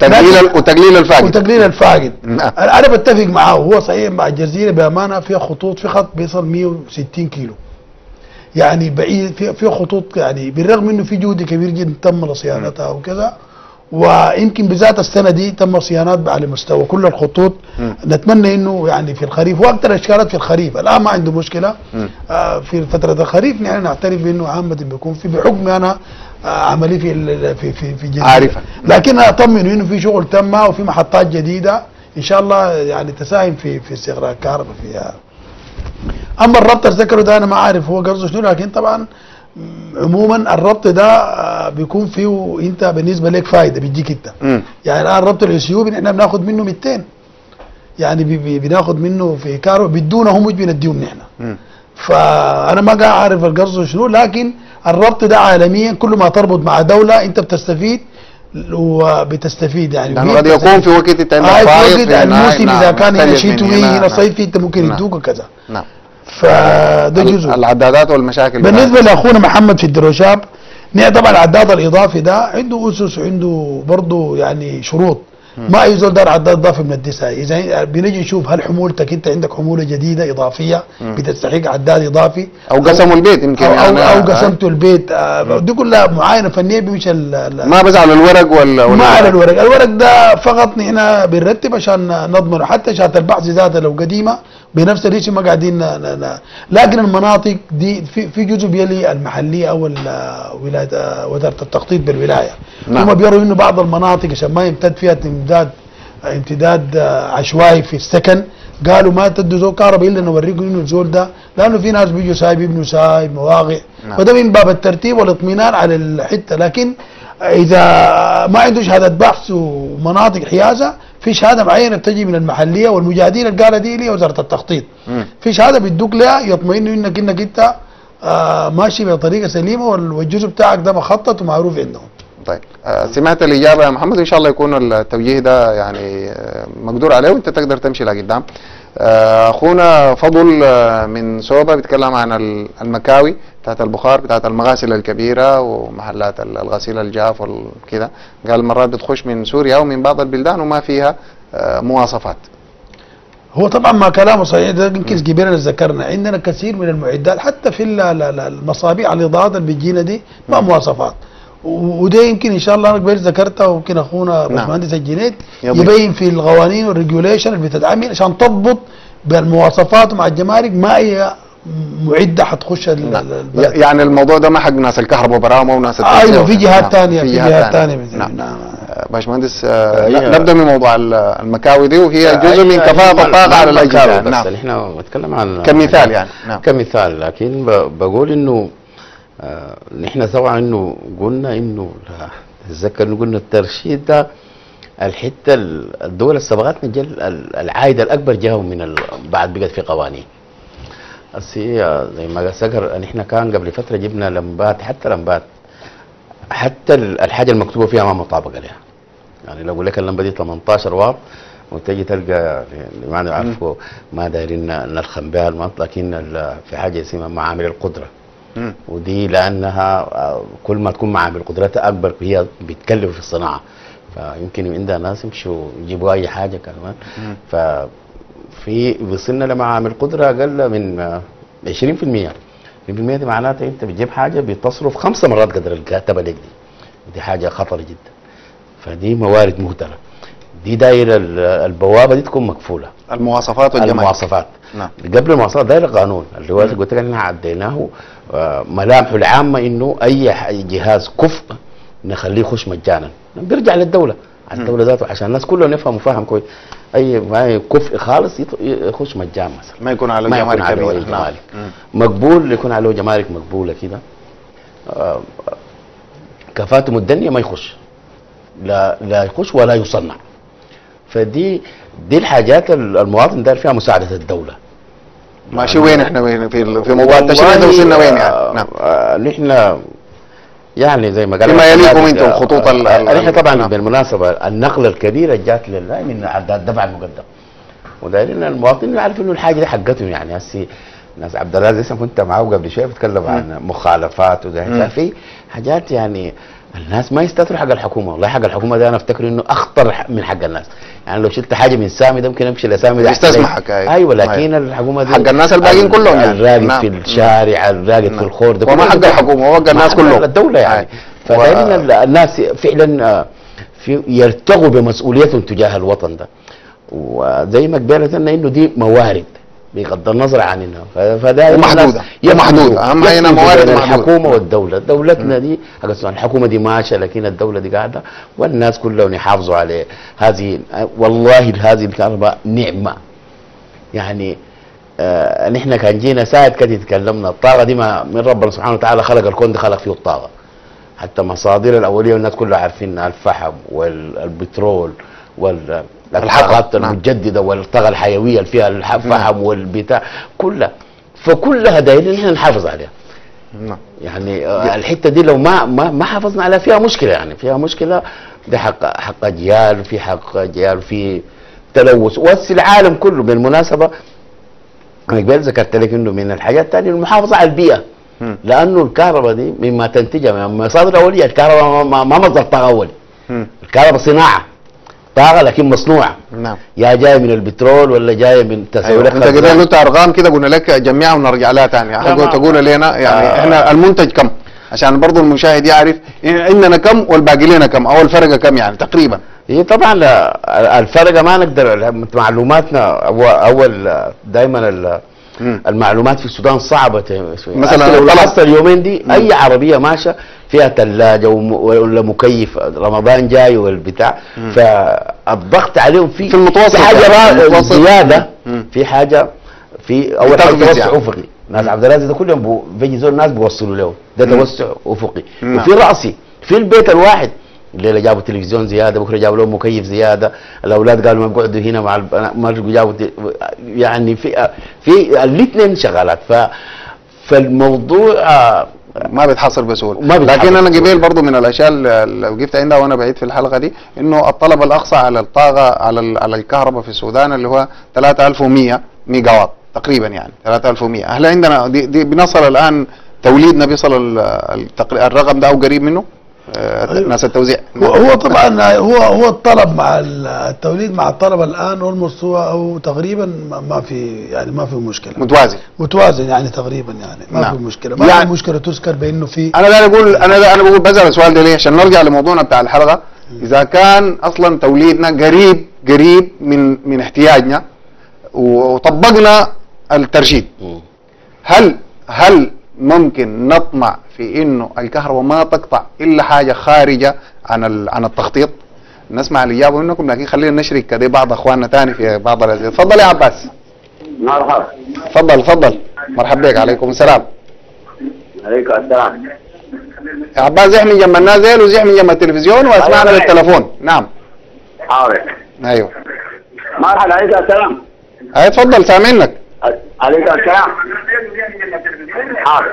Speaker 3: وتقليل الفاقد. انا بتفق معاه هو صحيح مع الجزيره بامانه فيها خطوط في خط بيصل 160 كيلو يعني بعيد في خطوط يعني بالرغم انه في جهد كبير جدا تم صيانتها وكذا ويمكن بذات السنه دي تم صيانات على مستوى كل الخطوط. نتمنى انه يعني في الخريف واكثر الاشكالات في الخريف الان ما عنده مشكله. في فتره الخريف نحن نعترف انه عامه بيكون في بحكم انا عملي في جديد
Speaker 2: عارفه
Speaker 3: لكن اطمن انه في شغل تم وفي محطات جديده ان شاء الله يعني تساهم في استغراق الكهرباء فيها. اما الربط الذكره ده انا ما عارف هو قصده شنو لكن طبعا عموما الربط ده بيكون فيه انت بالنسبه لك فايده بيجيك انت. يعني الان ربط الاسيوبي احنا بناخذ منه 200 يعني بناخذ منه في كهرباء بدونه هم مش بنديهم نحن. فانا ما قاعد عارف القصد شنو لكن الربط ده عالميا كل ما تربط مع دوله انت بتستفيد وبتستفيد يعني
Speaker 2: قد يكون في وقت
Speaker 3: فايض الموسم اذا كان هنا شتوي هنا صيفي انت ممكن يدوك كذا.
Speaker 2: نعم
Speaker 3: فده جزء
Speaker 2: العدادات والمشاكل.
Speaker 3: بالنسبه لاخونا محمد في الدروشاب طبعا العداد الاضافي ده عنده اسس وعنده برضه يعني شروط. ما اي زول دار عداد اضافي بندسها. اذا بنجي نشوف هل حمولتك انت عندك حموله جديده اضافيه بتستحق عداد اضافي
Speaker 2: او قسموا البيت يمكن
Speaker 3: او قسمتوا البيت. دي كلها معاينه فنيه بمشي
Speaker 2: ما بس على الورق ولا
Speaker 3: ما على الورق ده فقط نحن بنرتب عشان نضمن حتى شهاده البحث ذاتها لو قديمه بنفس الشيء ما قاعدين لكن المناطق دي في جزء بيلي المحليه او ولايه وزاره التخطيط بالولايه. هم بيروا انه بعض المناطق عشان ما يمتد فيها امتداد عشوائي في السكن قالوا ما تدوا زول كهرباء الا نوريكم انه الزول ده لانه في ناس بيجوا يبنوا سايب مواقع وده من باب الترتيب والاطمئنان على الحته. لكن اذا ما عنده شهاده بحث ومناطق حيازه في شهاده معينه بتجي من المحليه والمجاهدين اللي قالها دي وزاره التخطيط. في شهاده بيدوك لها يطمئنوا انك انت ماشي بطريقه سليمه والجزء بتاعك ده مخطط ومعروف عندهم.
Speaker 2: طيب سمعت الإجابة يا محمد، وإن شاء الله يكون التوجيه ده يعني مقدور عليه وأنت تقدر تمشي لقدام. أخونا فضل من سوبا بيتكلم عن المكاوي بتاعت البخار بتاعت المغاسل الكبيرة ومحلات الغسيل الجاف وكذا، قال مرات بتخش من سوريا ومن بعض البلدان وما فيها مواصفات.
Speaker 3: هو طبعا ما كلامه صحيح، ده يمكن كبير اللي ذكرنا عندنا كثير من المعدات حتى في المصابيح الاضاءات اللي بتجينا دي ما مواصفات، وده يمكن ان شاء الله انا قبل ذكرتها، ويمكن اخونا باشمهندس الجنيد يبين في القوانين والريجوليشن اللي بتتعمل عشان تضبط بالمواصفات ومع الجمارك ما هي معده حتخش
Speaker 2: يعني الموضوع ده ما حق ناس الكهرباء براهم وناس
Speaker 3: ايوه في جهات ثانيه في جهات ثانيه.
Speaker 2: نعم باشمهندس نبدا من موضوع المكاوي دي وهي جزء من كفاءة الطاقة على الأجهزة.
Speaker 4: نعم احنا بنتكلم عن
Speaker 2: كمثال يعني. نعم
Speaker 4: كمثال، لكن بقول انه نحن سوا انه قلنا انه اتذكر انه قلنا الترشيد ده الحته الدول السبقتنا العائد الاكبر جاهم من بعد بقت في قوانين. زي ما ذكر نحن كان قبل فتره جبنا لمبات، حتى الحاجه المكتوبه فيها ما مطابقه لها. يعني لو اقول لك اللمبه دي 18 واط وتجي تلقى ما نعرفه ما دايرين نلخم بها المنطقه، لكن في حاجه اسمها معامل القدره، ودي لانها كل ما تكون معامل قدرتها اكبر هي بتكلف في الصناعه، فيمكن عندها ناس يمشوا يجيبوا اي حاجه كمان. ففي وصلنا لمعامل قدره اقل من 20%. 20% دي معناتها انت بتجيب حاجه بتصرف 5 مرات قدر الكاتبه لك دي حاجه خطر جدا. فدي موارد مهدره، دي دايره البوابه دي تكون مكفوله.
Speaker 2: المواصفات والجمارك.
Speaker 4: المواصفات
Speaker 2: نعم.
Speaker 4: قبل المواصفات دايره قانون اللي هو قلت لك احنا عديناه ملامحه العامه انه اي جهاز كفء نخليه يخش مجانا، بيرجع للدوله على الدوله ذاته عشان الناس كلهم يفهموا فهم كويس. اي ما كفء خالص يخش مجان مثلا،
Speaker 2: ما يكون عليه جمارك كبيره.
Speaker 4: مقبول يكون عليه جمارك مقبوله كده. كفاءته مدنيه ما يخش، لا يخش ولا يصنع. فدي الحاجات المواطن داير فيها مساعده الدوله.
Speaker 2: ماشي وين احنا في موضوع التشريع ده وصلنا وين يعني؟
Speaker 4: نعم نحن يعني زي ما قال
Speaker 2: بما يليكم انتم خطوط
Speaker 4: نحن طبعا بالمناسبه النقله الكبيره جات لله من الدفع المقدم، ودايرين المواطن يعرف انه الحاجه دي حقتهم. يعني هسه ناس عبد العزيز كنت معه قبل شويه بتكلم عن مخالفات وده، في حاجات يعني الناس ما يستثمروا حق الحكومه. والله حق الحكومه ده انا افتكر انه اخطر من حق الناس. يعني لو شلت حاجه من سامي ده ممكن امشي لسامي ده
Speaker 2: يستسمحك.
Speaker 4: ايوه لكن الحكومه دي
Speaker 2: حق الناس الباقيين كلهم يعني
Speaker 4: الراقد في الشارع، الراقد في الخور ده
Speaker 2: وما حق الحكومه، هو حق الناس كلهم
Speaker 4: الدوله يعني. فدايما الناس فعلا يرتغوا بمسؤوليتهم تجاه الوطن ده، وزي ما قبلت لنا انه دي موارد بغض النظر عننا، فده
Speaker 2: محدوده اهم حاجه موارد
Speaker 4: الحكومه والدوله. دولتنا دي الحكومه دي ماشيه، لكن الدوله دي قاعده والناس كلهم يحافظوا عليه. هذه والله هذه الكهرباء نعمه يعني. نحن كان جينا ساعه كده تكلمنا الطاقه دي ما من ربنا سبحانه وتعالى خلق الكون ده، خلق فيه الطاقه. حتى مصادر الاوليه والناس كلها عارفين الفحم والبترول والطاقات المتجدده والطاقه الحيويه اللي فيها الفحم والبتاع كلها، فكلها دايرين نحن نحافظ عليها. يعني الحته دي لو ما حافظنا عليها فيها مشكله، يعني فيها مشكله. ده حق اجيال، وفي حق اجيال، وفي تلوث. العالم كله بالمناسبه انا قبل ذكرت لك انه من الحاجات الثانيه المحافظه على البيئه، لانه الكهرباء دي مما تنتجها من مصادر اوليه. الكهرباء ما مصدر طاقه اولي، الكهرباء صناعه طاقه لكن مصنوعه.
Speaker 2: نعم.
Speaker 4: يا جاي من البترول ولا جاي من
Speaker 2: تسويق. انت كده قلت ارقام كده قلنا لك جميعها ونرجع لها ثاني. تقول لنا يعني احنا المنتج كم عشان برضه المشاهد يعرف عندنا كم والباقي لنا كم او الفرق كم يعني تقريبا.
Speaker 4: هي طبعا الفرق ما نقدر، معلوماتنا اول دايما المعلومات في السودان صعبه. مثلا لو لاحظت اليومين دي اي عربيه ماشيه فيها ثلاجه ولا مكيف، رمضان جاي والبتاع، فالضغط عليهم في
Speaker 2: المتوسط
Speaker 4: حاجه زياده، في حاجه في اول حاجه توسع افقي. ناس عبد العزيز ده كل يوم بيجي زول الناس بيوصلوا له ده توسع افقي، وفي راسي في البيت الواحد. الليله جابوا تلفزيون زياده، بكره جابوا لهم مكيف زياده، الاولاد قالوا ما بيقعدوا هنا مع ما جابوا يعني في الاثنين شغالات. فالموضوع
Speaker 2: ما بيتحصل بسهوله.
Speaker 4: ما بيتحصل
Speaker 2: لكن انا
Speaker 4: بسهولة.
Speaker 2: قبل برضه من الاشياء اللي وقفت عندها وانا بعيد في الحلقه دي، انه الطلب الاقصى على الطاقه على الكهرباء في السودان اللي هو 3100 ميجا واط تقريبا، يعني 3100. هل عندنا دي بنصل الان توليدنا بيصل الرقم ده او قريب منه؟ ناس التوزيع
Speaker 3: هو طبعا هو الطلب مع التوليد مع الطلب الان هو تقريبا ما في يعني ما في مشكله، متوازن يعني تقريبا يعني ما في مشكله، ما في مشكله تذكر بانه في.
Speaker 2: انا بقول بسال السؤال ده ليه؟ عشان نرجع لموضوعنا بتاع الحلقه. اذا كان اصلا توليدنا قريب من احتياجنا وطبقنا الترشيد، هل ممكن نطمع في انه الكهرباء ما تقطع الا حاجه خارجه عن التخطيط؟ نسمع الاجابه منكم، لكن خلينا نشرك كده بعض اخواننا ثاني في بعض الاسئله. تفضل يا عباس.
Speaker 8: مرحبا.
Speaker 2: تفضل. مرحبا بك. عليكم السلام.
Speaker 8: عليكم السلام.
Speaker 2: يا عباس زح من جنب النازل وزح من جنب التلفزيون واسمعنا بالتلفون. نعم.
Speaker 8: حاضر.
Speaker 2: ايوه.
Speaker 8: مرحبا. عليكم السلام.
Speaker 2: اي تفضل سامعينك.
Speaker 8: عليكم السلام. حاضر.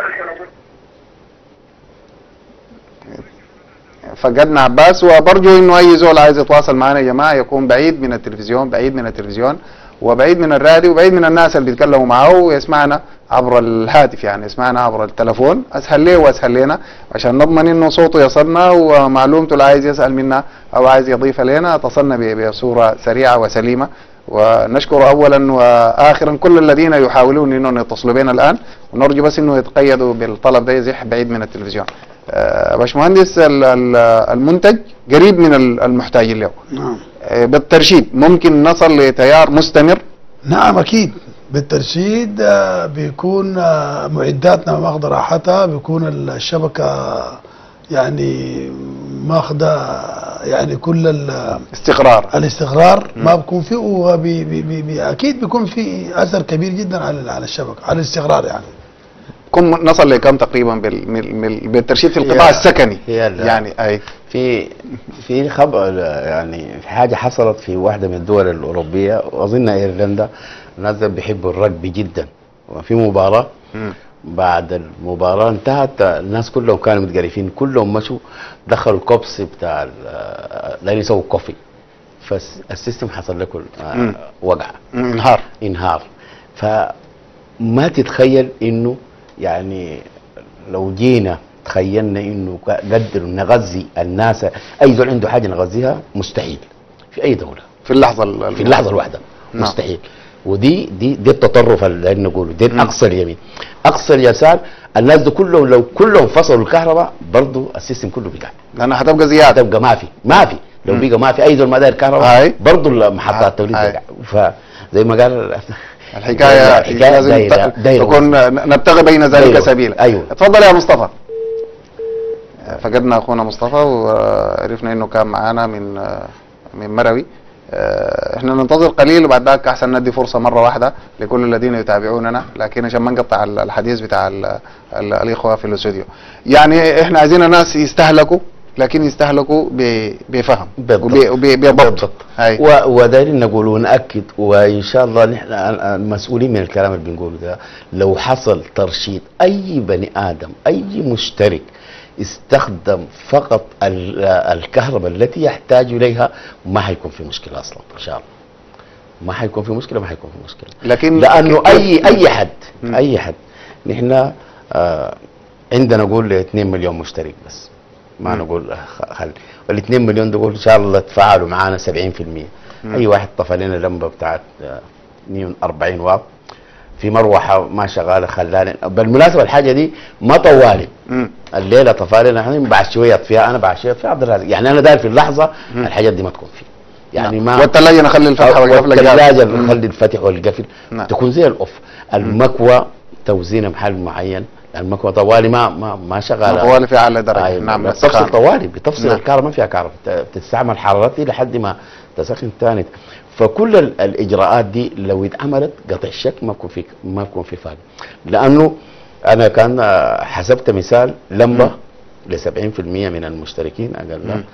Speaker 2: فقدنا عباس، وبرجو انه اي زول عايز يتواصل معنا يا جماعه يكون بعيد من التلفزيون وبعيد من الراديو وبعيد من الناس اللي بيتكلموا معه، ويسمعنا عبر الهاتف، يعني يسمعنا عبر التلفون. اسهل ليه واسهل لنا عشان نضمن انه صوته يصلنا ومعلومته اللي عايز يسال منا او عايز يضيف لنا تصلنا بصوره سريعه وسليمه. ونشكر اولا واخرا كل الذين يحاولون انهم يتصلوا بنا الان، ونرجو بس انه يتقيدوا بالطلب ده، يزح بعيد من التلفزيون. باشمهندس، المنتج قريب من المحتاجين له.
Speaker 3: نعم.
Speaker 2: بالترشيد ممكن نصل لتيار مستمر؟
Speaker 3: نعم اكيد بالترشيد. بيكون معداتنا ماخذه راحتها، بيكون الشبكه يعني ماخذه يعني كل الاستقرار ما بيكون فيه، اكيد بيكون في اثر كبير جدا على الشبكه، على الاستقرار. يعني
Speaker 2: نصل لكم تقريبا بالترشيد في القطاع السكني؟ يعني اي
Speaker 4: في خبر، يعني في حاجه حصلت في واحده من الدول الاوروبيه، واظن ايرلندا، الناس بيحبوا الرجبي جدا، وفي مباراه بعد المباراه انتهت الناس كلهم كانوا متقرفين، كلهم مشوا دخلوا الكوبس بتاع لا يسووا كوفي، فالسيستم حصل له وقع، انهار. فما تتخيل انه يعني لو جينا تخيلنا انه قدروا نغذي الناس، اي زول عنده حاجه نغذيها مستحيل في اي دوله
Speaker 2: في اللحظه
Speaker 4: الواحده. مستحيل. ودي التطرف اللي نقوله، دي اقصى اليمين. اقصى اليسار الناس دي كلهم لو كلهم فصلوا الكهرباء برضه السيستم كله بيقع،
Speaker 2: لانها هتبقى زياده،
Speaker 4: هتبقى ما في لو بقى ما في اي زول ما داير كهرباء برضه محطات التوليد بيقع. فزي ما قال
Speaker 2: الحكايه لازم تكون نبتغي بين ذلك سبيلا.
Speaker 4: ايوه.
Speaker 2: اتفضل يا مصطفى. فقدنا اخونا مصطفى وعرفنا انه كان معانا من مروي. احنا ننتظر قليل وبعد ذلك احسن ندي فرصه مره واحده لكل الذين يتابعوننا، لكن عشان ما نقطع الحديث بتاع الاخوه في الاستوديو. يعني احنا عايزين ناس يستهلكوا، لكن يستهلكوا بفهم وبضبط.
Speaker 4: ودايرين نقول ونأكد، وان شاء الله نحن المسؤولين من الكلام اللي بنقوله ده، لو حصل ترشيد اي بني ادم، اي مشترك استخدم فقط الكهرباء التي يحتاج اليها، ما حيكون في مشكله اصلا ان شاء الله. ما حيكون في مشكله.
Speaker 2: لكن
Speaker 4: لانه اي حد نحن عندنا نقول 2 مليون مشترك بس، ما نقول وال 2 مليون دول ان شاء الله تفاعلوا معانا 70%. اي واحد طفى لنا لمبه بتاعت 140 واط في مروحه ما شغاله خلاني. بالمناسبه الحاجه دي ما طوالي، الليله طفى لنا احنا بعد شويه اطفيها، انا بعد شويه في عبد الرازق، يعني انا داير في اللحظه الحاجات دي ما تكون فيه. يعني ما
Speaker 2: والثلاجه نخلي الفتح والقفل،
Speaker 4: الثلاجه نخلي الفتح والقفل تكون زي الاوف. المكوى توزينها محل معين، المكوى طوالي ما شغاله،
Speaker 2: طوالي في اعلى درجه.
Speaker 4: نعم بتفصل طوالي، بتفصل الكهرباء، ما فيها كهرباء، بتستعمل حرارتي لحد ما تسخن ثاني. فكل الاجراءات دي لو اتعملت قطع الشك ما بكون في فائده. لانه انا كان حسبت مثال لمبه ل 70% من المشتركين اقل،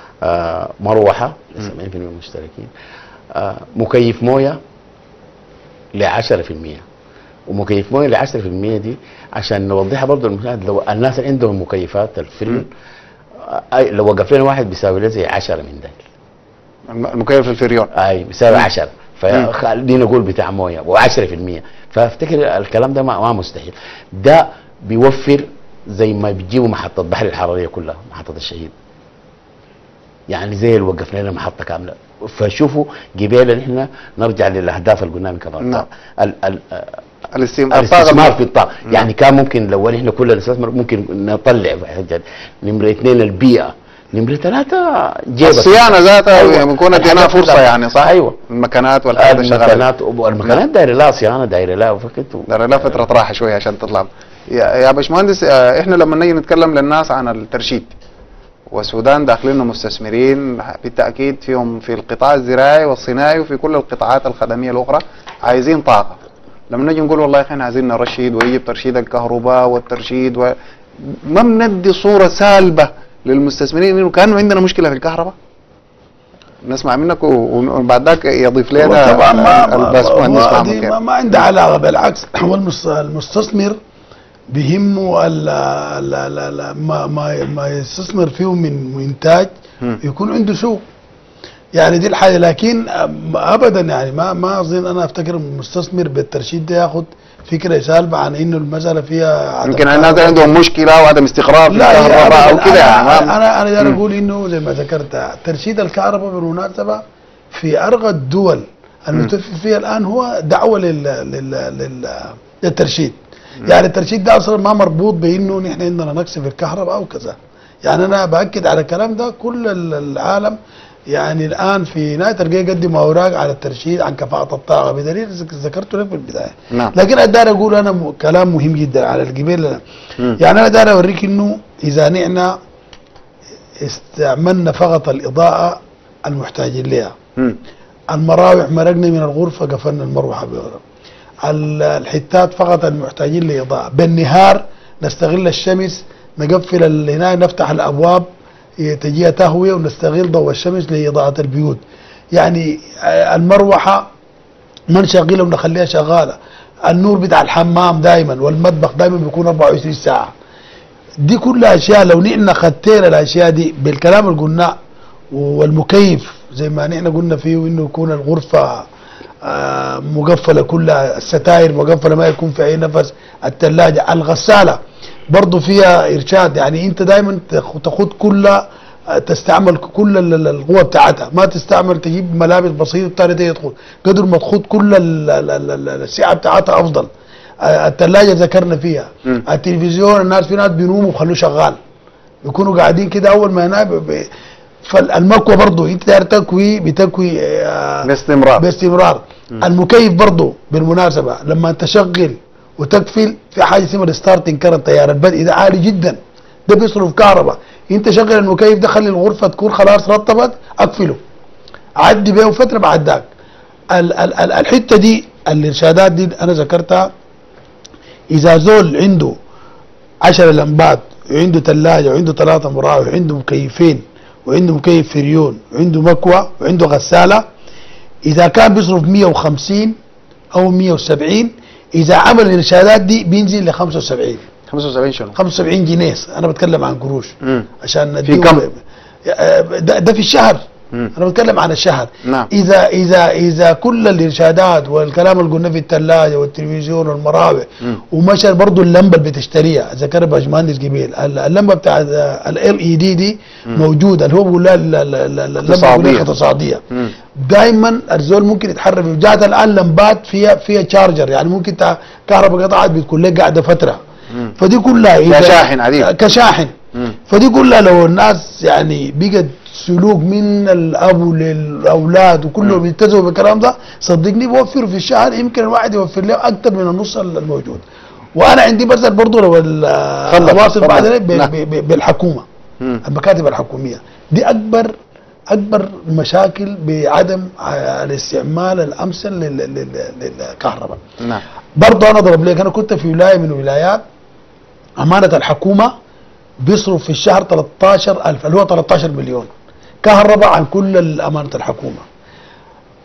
Speaker 4: مروحه ل 70% من المشتركين، مكيف مويه ل 10%، ومكيف مويه ل 10% دي عشان نوضحها برضه المشاهد. لو الناس اللي عندهم مكيفات الفرن لو وقف لنا واحد بيساوي له زي 10 من ده.
Speaker 2: المكيف الفريون
Speaker 4: اي بيساوي 10، فخلينا نقول بتاع مويه و10%. فافتكر الكلام ده ما مستحيل. ده بيوفر زي ما بتجيبوا محطه بحر الحراريه كلها، محطه الشهيد يعني زي اللي وقفنا لنا محطه كامله. فشوفوا قبيله نحن نرجع للاهداف اللي قلناها من كمان. الاستثمار في الطاقه يعني كان ممكن لو نحن كلنا نستثمر ممكن نطلع نمره 2 البيئه، نمره 3 جيبه
Speaker 2: الصيانه ذاتها. أيوة. بنكون اديناها فرصه يعني صح.
Speaker 4: ايوه
Speaker 2: المكانات والحاجات
Speaker 4: شغاله. المكانات دايره لها صيانه، دايره لها
Speaker 2: دايره لها فتره راحه شويه عشان تطلع. يا باشمهندس احنا لما نيجي نتكلم للناس عن الترشيد والسودان داخلين مستثمرين بالتاكيد فيهم في القطاع الزراعي والصناعي وفي كل القطاعات الخدميه الاخرى عايزين طاقه. لما نجي نقول والله احنا عايزين نرشد ويجيب ترشيد الكهرباء والترشيد ما بندي صوره سالبه للمستثمرين انه كان عندنا مشكله في الكهرباء. نسمع منك وبعد ذاك يضيف لنا
Speaker 3: طبعا ما عنده علاقه، بالعكس هو المستثمر بيهمه ما يستثمر فيه من انتاج يكون عنده سوق. يعني دي الحاجه، لكن ابدا يعني ما اظن انا افتكر المستثمر بالترشيد ده ياخذ فكره سالبه عن انه المساله فيها
Speaker 2: يمكن الناس عندهم مشكله وعدم استقرار في الكهرباء او كده. يعني
Speaker 3: انا داير اقول انه زي ما ذكرت ترشيد الكهرباء بالمناسبه في ارغى الدول المتوفر فيها الان هو دعوه للترشيد. يعني الترشيد ده اصلا ما مربوط بانه نحن عندنا نقص في الكهرباء او كذا. يعني انا باكد على الكلام ده. كل العالم يعني الان في نهايه القضيه يقدم اوراق على الترشيد عن كفاءه الطاقه بدليل ذكرته لك في البدايه.
Speaker 2: نعم.
Speaker 3: لكن انا داير اقول انا كلام مهم جدا على القبيله. يعني انا داير اوريك انه اذا نحن استعملنا فقط الاضاءه المحتاجين لها، المراوح مرقنا من الغرفه قفلنا المروحه بغرب، الحتات فقط المحتاجين لاضاءه، بالنهار نستغل الشمس نقفل هنا نفتح الابواب تجيها تهويه ونستغل ضوء الشمس لاضاءه البيوت. يعني المروحه ما نشغلها ونخليها شغاله، النور بتاع الحمام دائما والمطبخ دائما بيكون 24 ساعه. دي كلها اشياء لو نحن خدتنا الاشياء دي بالكلام اللي قلناه، والمكيف زي ما نحن قلنا فيه انه يكون الغرفه مقفله كلها، الستاير مقفله ما يكون في اي نفس، الثلاجه، الغساله برضه فيها ارشاد. يعني انت دائما تاخذ تستعمل كل القوه بتاعتها، ما تستعمل تجيب ملابس بسيطه الثاني ده يدخل، قدر ما تاخذ كل السعه بتاعتها افضل. الثلاجه ذكرنا فيها، التلفزيون الناس في ناس بينوموا وخلوه شغال، بيكونوا قاعدين كده اول ما ينام. فالمكوى برضه انت داير تكوي بتكوي باستمرار. المكيف برضه بالمناسبه لما تشغل وتقفل في حاجه اسمها الستارتنج كرنت، تيار البدء ده عالي جدا، ده بيصرف كهرباء. انت شغل المكيف ده خلي الغرفه تكون خلاص رطبت، اقفله عدي بيه فتره بعد ذاك. الحته دي الارشادات دي انا ذكرتها. اذا زول عنده 10 لمبات وعنده ثلاجه وعنده 3 مراوح وعنده مكيفين وعنده مكيف فريون وعنده مكوى وعنده غساله، اذا كان بيصرف 150 او 170، اذا عمل الارشادات دي بينزل ل 75.
Speaker 2: 75 شنو؟
Speaker 3: 75 جنيه، انا بتكلم عن قروش عشان
Speaker 2: في كم؟
Speaker 3: ده في الشهر. انا بتكلم عن الشهر.
Speaker 2: نعم.
Speaker 3: اذا كل الارشادات والكلام اللي قلنا في الثلاجه والتلفزيون والمراوح ومشى برضه اللمبه اللي بتشتريها ذكر باشمهندس جميل، اللمبه بتاع LED دي موجوده اللي هو بيقول لها اللمبه الاقتصاديه. دائما الزول ممكن يتحرك. جات الان لمبات فيها تشارجر، يعني ممكن كهرباء قطعت بتكون لك قاعده فتره. فدي كلها
Speaker 2: كشاحن عديد
Speaker 3: كشاحن. فدي كلها لو الناس يعني بقت سلوك من الاب للاولاد وكلهم يلتزموا بالكلام ده، صدقني بوفروا في الشهر يمكن الواحد يوفر له اكثر من النص الموجود. وانا عندي بسال برضه لو الواصل بعدين بالحكومه، المكاتب الحكوميه دي اكبر مشاكل بعدم الاستعمال الامثل للكهرباء.
Speaker 2: نعم.
Speaker 3: برضه انا اضرب لك، انا كنت في ولايه من الولايات امانه الحكومه بيصرف في الشهر 13,000 اللي هو 13 مليون كهرباء عن كل امانه الحكومه.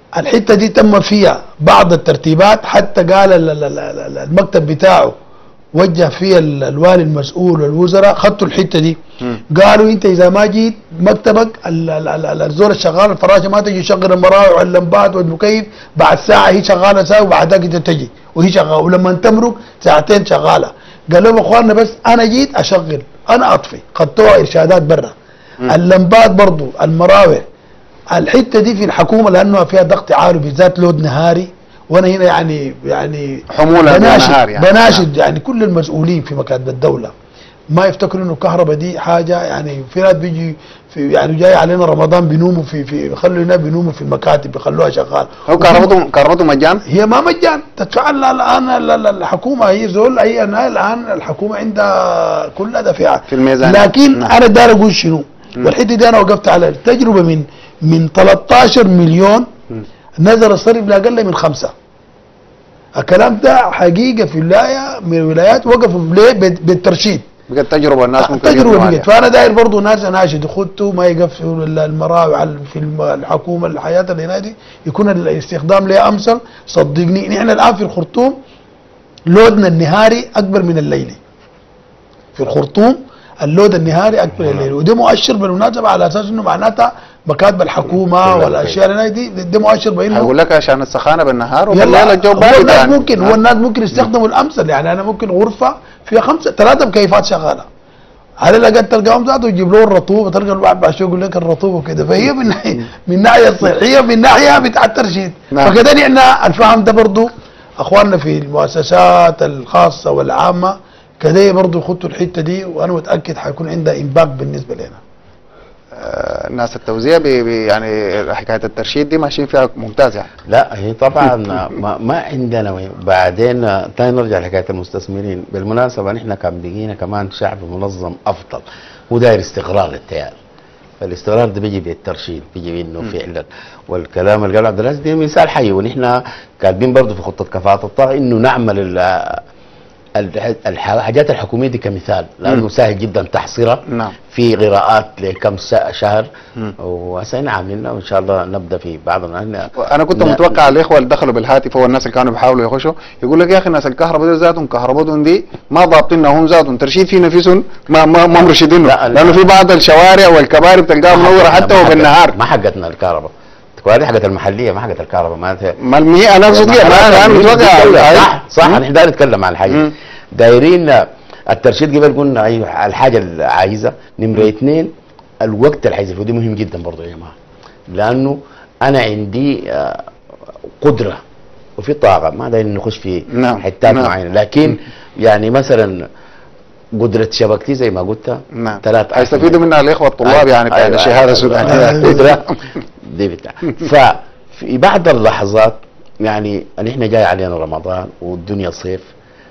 Speaker 3: الحته دي تم فيها بعض الترتيبات، حتى قال المكتب بتاعه وجه فيها الوالي المسؤول والوزراء خدتوا الحته دي. قالوا انت اذا ما جيت مكتبك الزول الشغال الفراشه ما تجي يشغل المراوح واللمبات والمكيف، بعد ساعه هي شغاله ساعه وبعد ذاك انت تجي وهي شغاله، ولما تمرق ساعتين شغاله. قال لهم اخواننا بس انا جيت اشغل انا اطفي، خدتوها ارشادات برا. اللمبات برضو المراوح الحته دي في الحكومه لانه فيها ضغط عالي بالذات لود نهاري، وانا هنا يعني
Speaker 2: حموله بالنهار
Speaker 3: بناشد يعني كل المسؤولين في مكاتب الدوله ما يفتكروا انه الكهرباء دي حاجه، يعني في ناس بيجي في يعني جاي علينا رمضان بينوموا في بيخلوا هنا بينوموا في المكاتب بيخلوها شغال.
Speaker 2: هو كهربته مجان؟
Speaker 3: هي ما مجان، تدفع الان الحكومه هي زول هي الان الحكومه عندها كلها دافعه
Speaker 2: في الميزان.
Speaker 3: لكن انا داير اقول شنو؟ والحته دي انا وقفت على التجربه من 13 مليون نزل الصرف لاقل من 5. الكلام ده حقيقه في ولايه من الولايات وقفوا ليه بالترشيد.
Speaker 2: بقت تجربه الناس ممكن
Speaker 3: تجربه بقت، فانا داير برضه ناس اناشد يخطوا ما يقفلوا المراوح في الحكومه الحياه اللي هنا دي يكون الاستخدام لها امثل. صدقني نحن الان في الخرطوم لودنا النهاري اكبر من الليلي. في الخرطوم اللود النهاري اكبر من الليلي، وده مؤشر بالمناسبه على اساس انه معناتها مكاتب الحكومه والاشياء اللي دي ده مؤشر بانه
Speaker 2: اقول لك عشان السخانه بالنهار وبالليل الجو بارد.
Speaker 3: هو الناس ممكن يستخدموا الامثل، يعني انا ممكن غرفه فيها 3 مكيفات شغاله على الاقل تلقاهم ذاته يجيب له الرطوبه، تلقى الواحد بعد شوي يقول لك الرطوبه كده، فهي من ناحيه صحيه من ناحيه بتاع الترشيد. فكده نحن الفهم ده برضه اخواننا في المؤسسات الخاصه والعامه كده برضه يخطوا الحته دي، وانا متاكد حيكون عندها امباكت بالنسبه لنا.
Speaker 2: الناس التوزيع يعني حكايه الترشيد دي ماشيين فيها ممتاز يعني.
Speaker 4: لا هي طبعا ما عندنا. بعدين ثاني نرجع لحكايه المستثمرين. بالمناسبه نحن كان بقينا كمان شعب منظم افضل وداير استقرار للتيار. فالاستقرار ده بيجي بالترشيد، بيجي بانه فعلا. والكلام اللي قاله عبد العزيز ده مثال حي، ونحن كاتبين برضه في خطه كفاءه الطاقه انه نعمل الحاجات الحكوميه دي كمثال، لانه سهل جدا تحصيرها في قراءات لكم شهر، وهسه عاملينها وان شاء الله نبدا في بعضنا.
Speaker 2: انا كنت متوقع الاخوه اللي دخلوا بالهاتف هو الناس اللي كانوا بيحاولوا يخشوا يقول لك يا اخي الناس الكهرباء دول ذاتهم كهربتهم دي ما ضابطينها هم ذاتهم، ترشيد في نفسهم ما مرشدينه، لانه في بعض الشوارع والكباري بتلقاها منوره حتى وبالنهار.
Speaker 4: ما حقتنا الكهرباء هذه حاجه المحليه، ما حاجه الكهرباء. ما
Speaker 2: انا اقصد انا متوقع
Speaker 4: صح احنا دايرين نتكلم عن الحاجه دايرين الترشيد. قبل قلنا ايوه الحاجه اللي عايزه نمره 2 الوقت اللي عايزه، ودي مهم جدا برضه يا جماعه، لانه انا عندي قدره وفي طاقه ما دايرين نخش في حتات معينه، لكن يعني مثلا قدرة شبكتي زي ما قلت 3
Speaker 2: هيستفيدوا منها الاخوه الطلاب يعني بتاع الشهاده السودانيه
Speaker 4: قدره دي بتاع. ففي بعض اللحظات يعني نحن جاي علينا رمضان والدنيا صيف،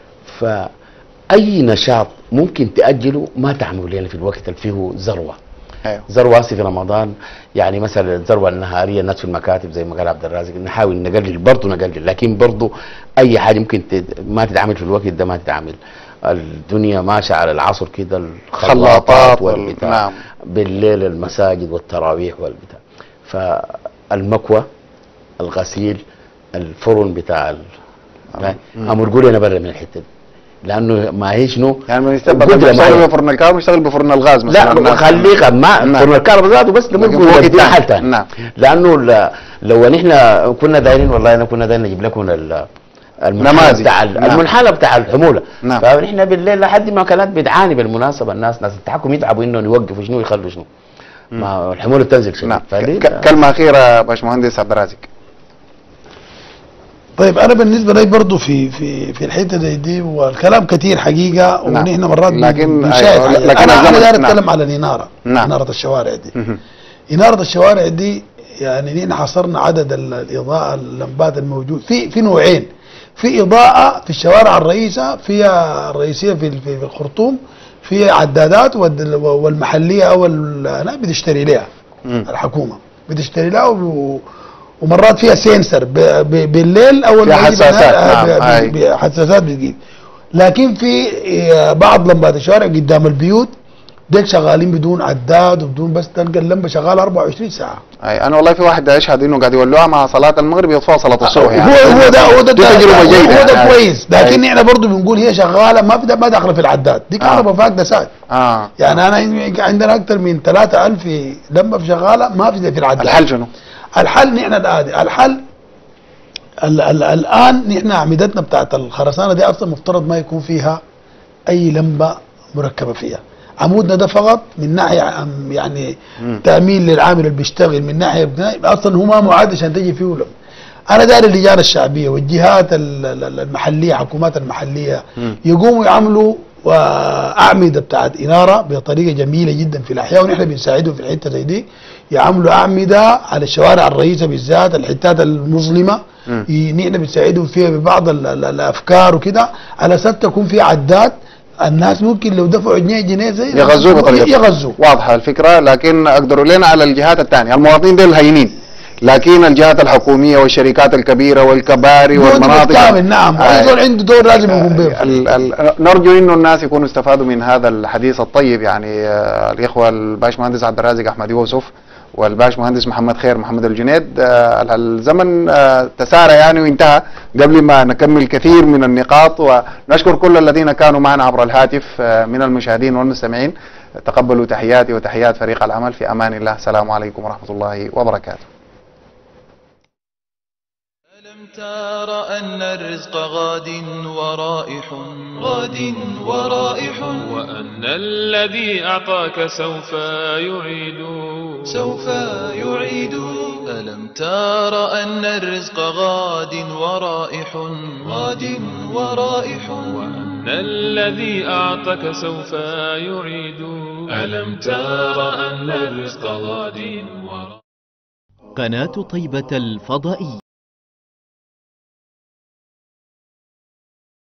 Speaker 4: فاي نشاط ممكن تاجله ما تعملوا لنا في الوقت اللي فيه ذروه. ذروه في رمضان يعني مثلا الذروه النهاريه الناس في المكاتب زي ما قال عبد الرازق نحاول نقلل برضه نقلل، لكن برضه اي حاجه ممكن ما تتعمل في الوقت ده ما تتعمل. الدنيا ماشيه على العصر كده، الخلاطات والبتاع بالليل المساجد والتراويح والبتاع. فالمكوى الغسيل الفرن بتاع امر قولي انا برا من الحته دي، لانه ما هي شنو
Speaker 2: يعني ما يشتغل بفرن الكهرباء يشتغل بفرن الغاز مثلا.
Speaker 4: لا خليك ما فرن الكهرباء ذاته بس نقول بدي حل ثاني، لانه لو نحن كنا دايرين والله انا كنا دايرين نجيب لكم المنحنى بتاع المنحنى بتاع الحموله. فنحن بالليل لحد ما كانت بتعاني بالمناسبه ناس التحكم يتعبوا انهم يوقفوا شنو يخلوا شنو ما الحموله تنزل شنو.
Speaker 2: كلمه اخيره باشمهندس عبد الرازق.
Speaker 3: طيب انا بالنسبه لي برضه في الحته دي والكلام كثير حقيقه، ونحن مرات بنشاهد. انا داير اتكلم على الاناره. اناره الشوارع دي اناره الشوارع دي يعني نحن حصرنا عدد الاضاءه اللمبات الموجود في نوعين. في اضاءه في الشوارع فيها الرئيسيه في الخرطوم فيها عدادات، والمحليه او لا بتشتري لها الحكومه بتشتري لها، ومرات فيها سينسر بالليل او حساسات بتجيب. لكن في بعض لمبات الشوارع قدام البيوت ديك شغالين بدون عداد وبدون، بس تلقى اللمبه شغاله 24 ساعه.
Speaker 2: اي انا والله في واحد اشهد انه قاعد يولوها مع صلاه المغرب يطفئوا صلاه الصبح يعني.
Speaker 3: هو ده
Speaker 2: تجربه جيده،
Speaker 3: هو ده كويس، لكن احنا برضه بنقول هي شغاله ما داخله في العداد، دي كهرباء فاقده ساعات. يعني انا عندنا اكثر من 3000 لمبه شغاله ما في العداد.
Speaker 2: الحل شنو؟
Speaker 3: الحل نحن الحل الان نحن اعمدتنا بتاعت الخرسانه دي اصلا مفترض ما يكون فيها اي لمبه مركبه فيها. عمودنا ده فقط من ناحيه يعني تامين للعامل اللي بيشتغل، من ناحيه اصلا هو ما معد عشان تجي فيه لمبه. انا داير اللجان الشعبيه والجهات المحليه، حكومات المحليه يقوموا يعملوا واعمده بتاعت اناره بطريقه جميله جدا في الاحياء، ونحن بنساعدهم في الحته زي دي، يعملوا اعمده على الشوارع الرئيسيه بالذات الحتات المظلمه، نحن بنساعدهم فيها ببعض الافكار وكده، على اساس تكون في عداد الناس ممكن لو دفعوا جنيه زي
Speaker 2: يغزوه بطريقه
Speaker 3: يغزوه.
Speaker 2: واضحه الفكره، لكن اقدروا لنا على الجهات الثانيه، المواطنين دول هينين، لكن الجهات الحكوميه والشركات الكبيره والكباري والمناطق
Speaker 3: بالكامل نعم، دول عنده دور لازم يقوم به.
Speaker 2: نرجو انه الناس يكونوا استفادوا من هذا الحديث الطيب، يعني الاخوه الباشمهندس عبد الرازق احمد يوسف والباشمهندس محمد خير محمد الجنيد. الزمن تسارع يعني وانتهى قبل ما نكمل كثير من النقاط، ونشكر كل الذين كانوا معنا عبر الهاتف من المشاهدين والمستمعين. تقبلوا تحياتي وتحيات فريق العمل، في امان الله، السلام عليكم ورحمه الله وبركاته.
Speaker 1: ألم تر أن الرزق غاد ورائح وأن الذي أعطاك سوف يعيد ألم تر أن الرزق غاد ورائح وأن الذي أعطاك سوف يعيد ألم تر أن الرزق غاد ورائح.
Speaker 9: قناة طيبة الفضائية.